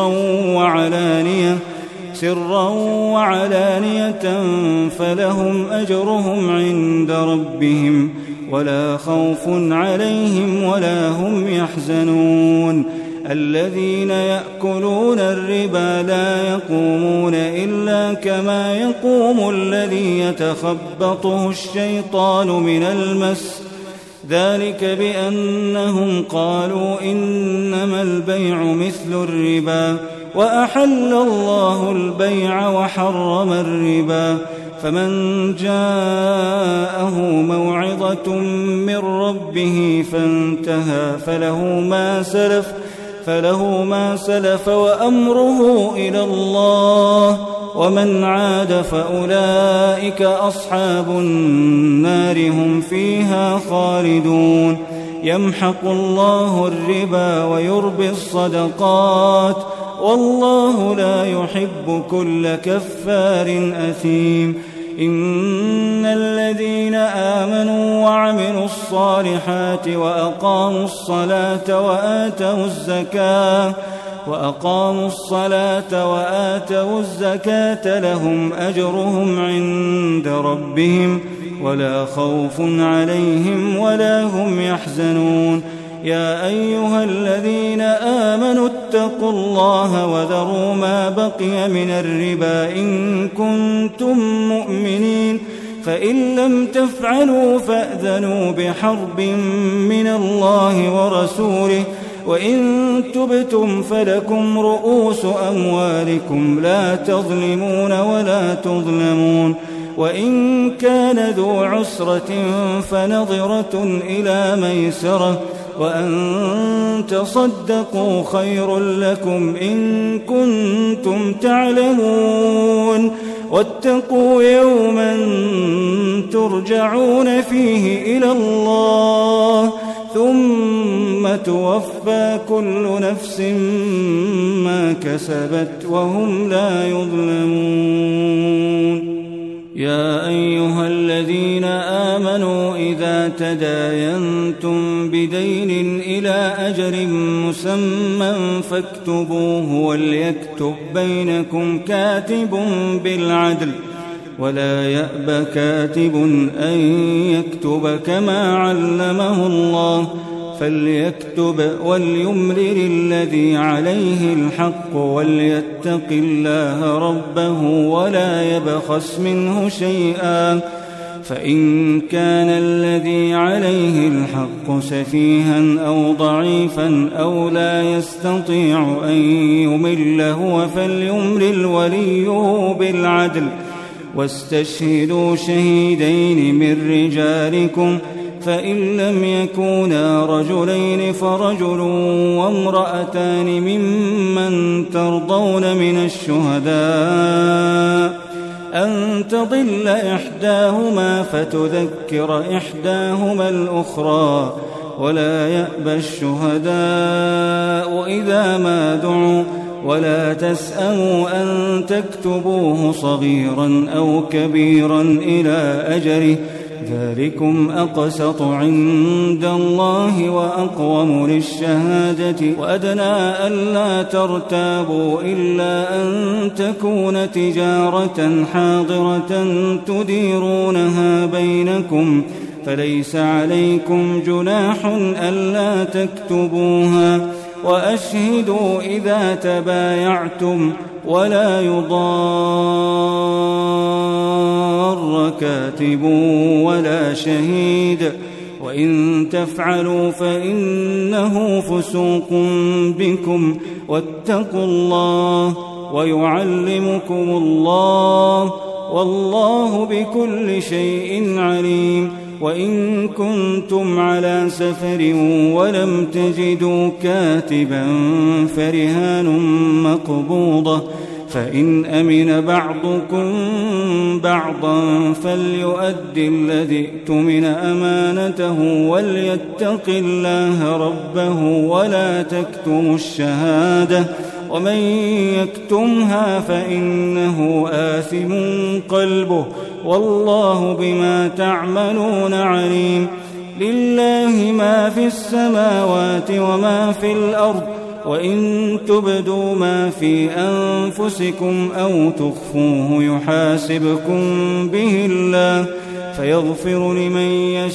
سرا وعلانية فلهم أجرهم عند ربهم ولا خوف عليهم ولا هم يحزنون. الذين يأكلون الربا لا يقومون إلا كما يقوم الذي يتخبطه الشيطان من المس ذلك بأنهم قالوا إنما البيع مثل الربا وأحل الله البيع وحرم الربا. فمن جاءه موعظة من ربه فانتهى فله ما سلف وأمره إلى الله ومن عاد فأولئك أصحاب النار هم فيها خالدون. يمحق الله الربا ويربي الصدقات والله لا يحب كل كفار أثيم. إن الذين آمنوا وعملوا الصالحات وأقاموا الصلاة وآتوا الزكاة لهم أجرهم عند ربهم ولا خوف عليهم ولا هم يحزنون. يا أيها الذين آمنوا اتقوا الله وذروا ما بقي من الربا إن كنتم مؤمنين فإن لم تفعلوا فأذنوا بحرب من الله ورسوله وإن تبتم فلكم رؤوس أموالكم لا تظلمون ولا تظلمون. وإن كان ذو عسرة فنظرة إلى ميسرة وأن تصدقوا خير لكم إن كنتم تعلمون. واتقوا يوما ترجعون فيه إلى الله ثم توفى كل نفس ما كسبت وهم لا يظلمون. يا أيها الذين آمنوا إذا تداينتم بدين إلى أجل مسمى فاكتبوه وليكتب بينكم كاتب بالعدل ولا يأب كاتب أن يكتب كما علمه الله فليكتب وليملل الذي عليه الحق وليتق الله ربه ولا يبخس منه شيئا فإن كان الذي عليه الحق سفيها أو ضعيفا أو لا يستطيع أن يمل هو فليملل وليه بالعدل واستشهدوا شهيدين من رجالكم فإن لم يكونا رجلين فرجل وامرأتان ممن ترضون من الشهداء أن تضل إحداهما فتذكر إحداهما الأخرى ولا يأبى الشهداء إذا ما دعوا ولا تسأموا أن تكتبوه صغيرا أو كبيرا إلى أجله ذلكم أقسط عند الله وأقوم للشهادة وأدنى ألا ترتابوا إلا أن تكون تجارة حاضرة تديرونها بينكم فليس عليكم جناح ألا تكتبوها وأشهدوا إذا تبايعتم ولا يضار كاتب ولا شهيد وإن تفعلوا فإنه فسوق بكم واتقوا الله ويعلمكم الله والله بكل شيء عليم. وإن كنتم على سفر ولم تجدوا كاتبا فرهان مقبوضة فإن أمن بعضكم بعضا فليؤد الذي اؤتمن أمانته وليتق الله ربه ولا تكتموا الشهادة ومن يكتمها فإنه آثم قلبه والله بما تعملون عليم. لله ما في السماوات وما في الأرض وإن تبدوا ما في أنفسكم أو تخفوه يحاسبكم به الله فيغفر لمن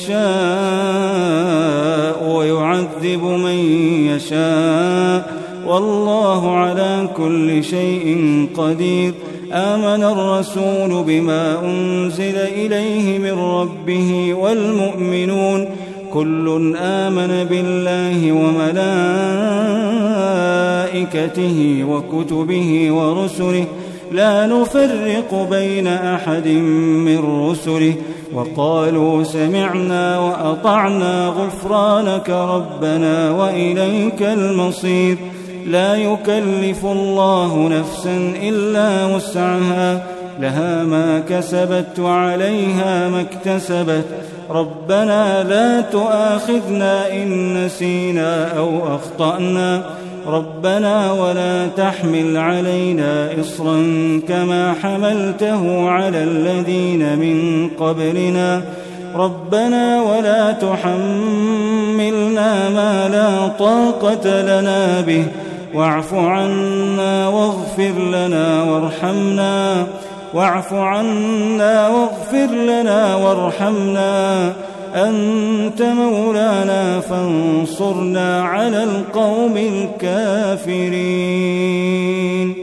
يشاء ويعذب من يشاء والله على كل شيء قدير. آمن الرسول بما أنزل إليه من ربه والمؤمنون كل آمن بالله وملائكته وكتبه ورسله لا نفرق بين أحد من رسله وقالوا سمعنا وأطعنا غفرانك ربنا وإليك المصير. لا يكلف الله نفسا إلا وسعها لها ما كسبت وعليها ما اكتسبت ربنا لا تؤاخذنا إن نسينا أو أخطأنا ربنا ولا تحمل علينا إصرا كما حملته على الذين من قبلنا ربنا ولا تحملنا ما لا طاقة لنا به واعف عنا واغفر لنا وارحمنا أنت مولانا فانصرنا على القوم الكافرين.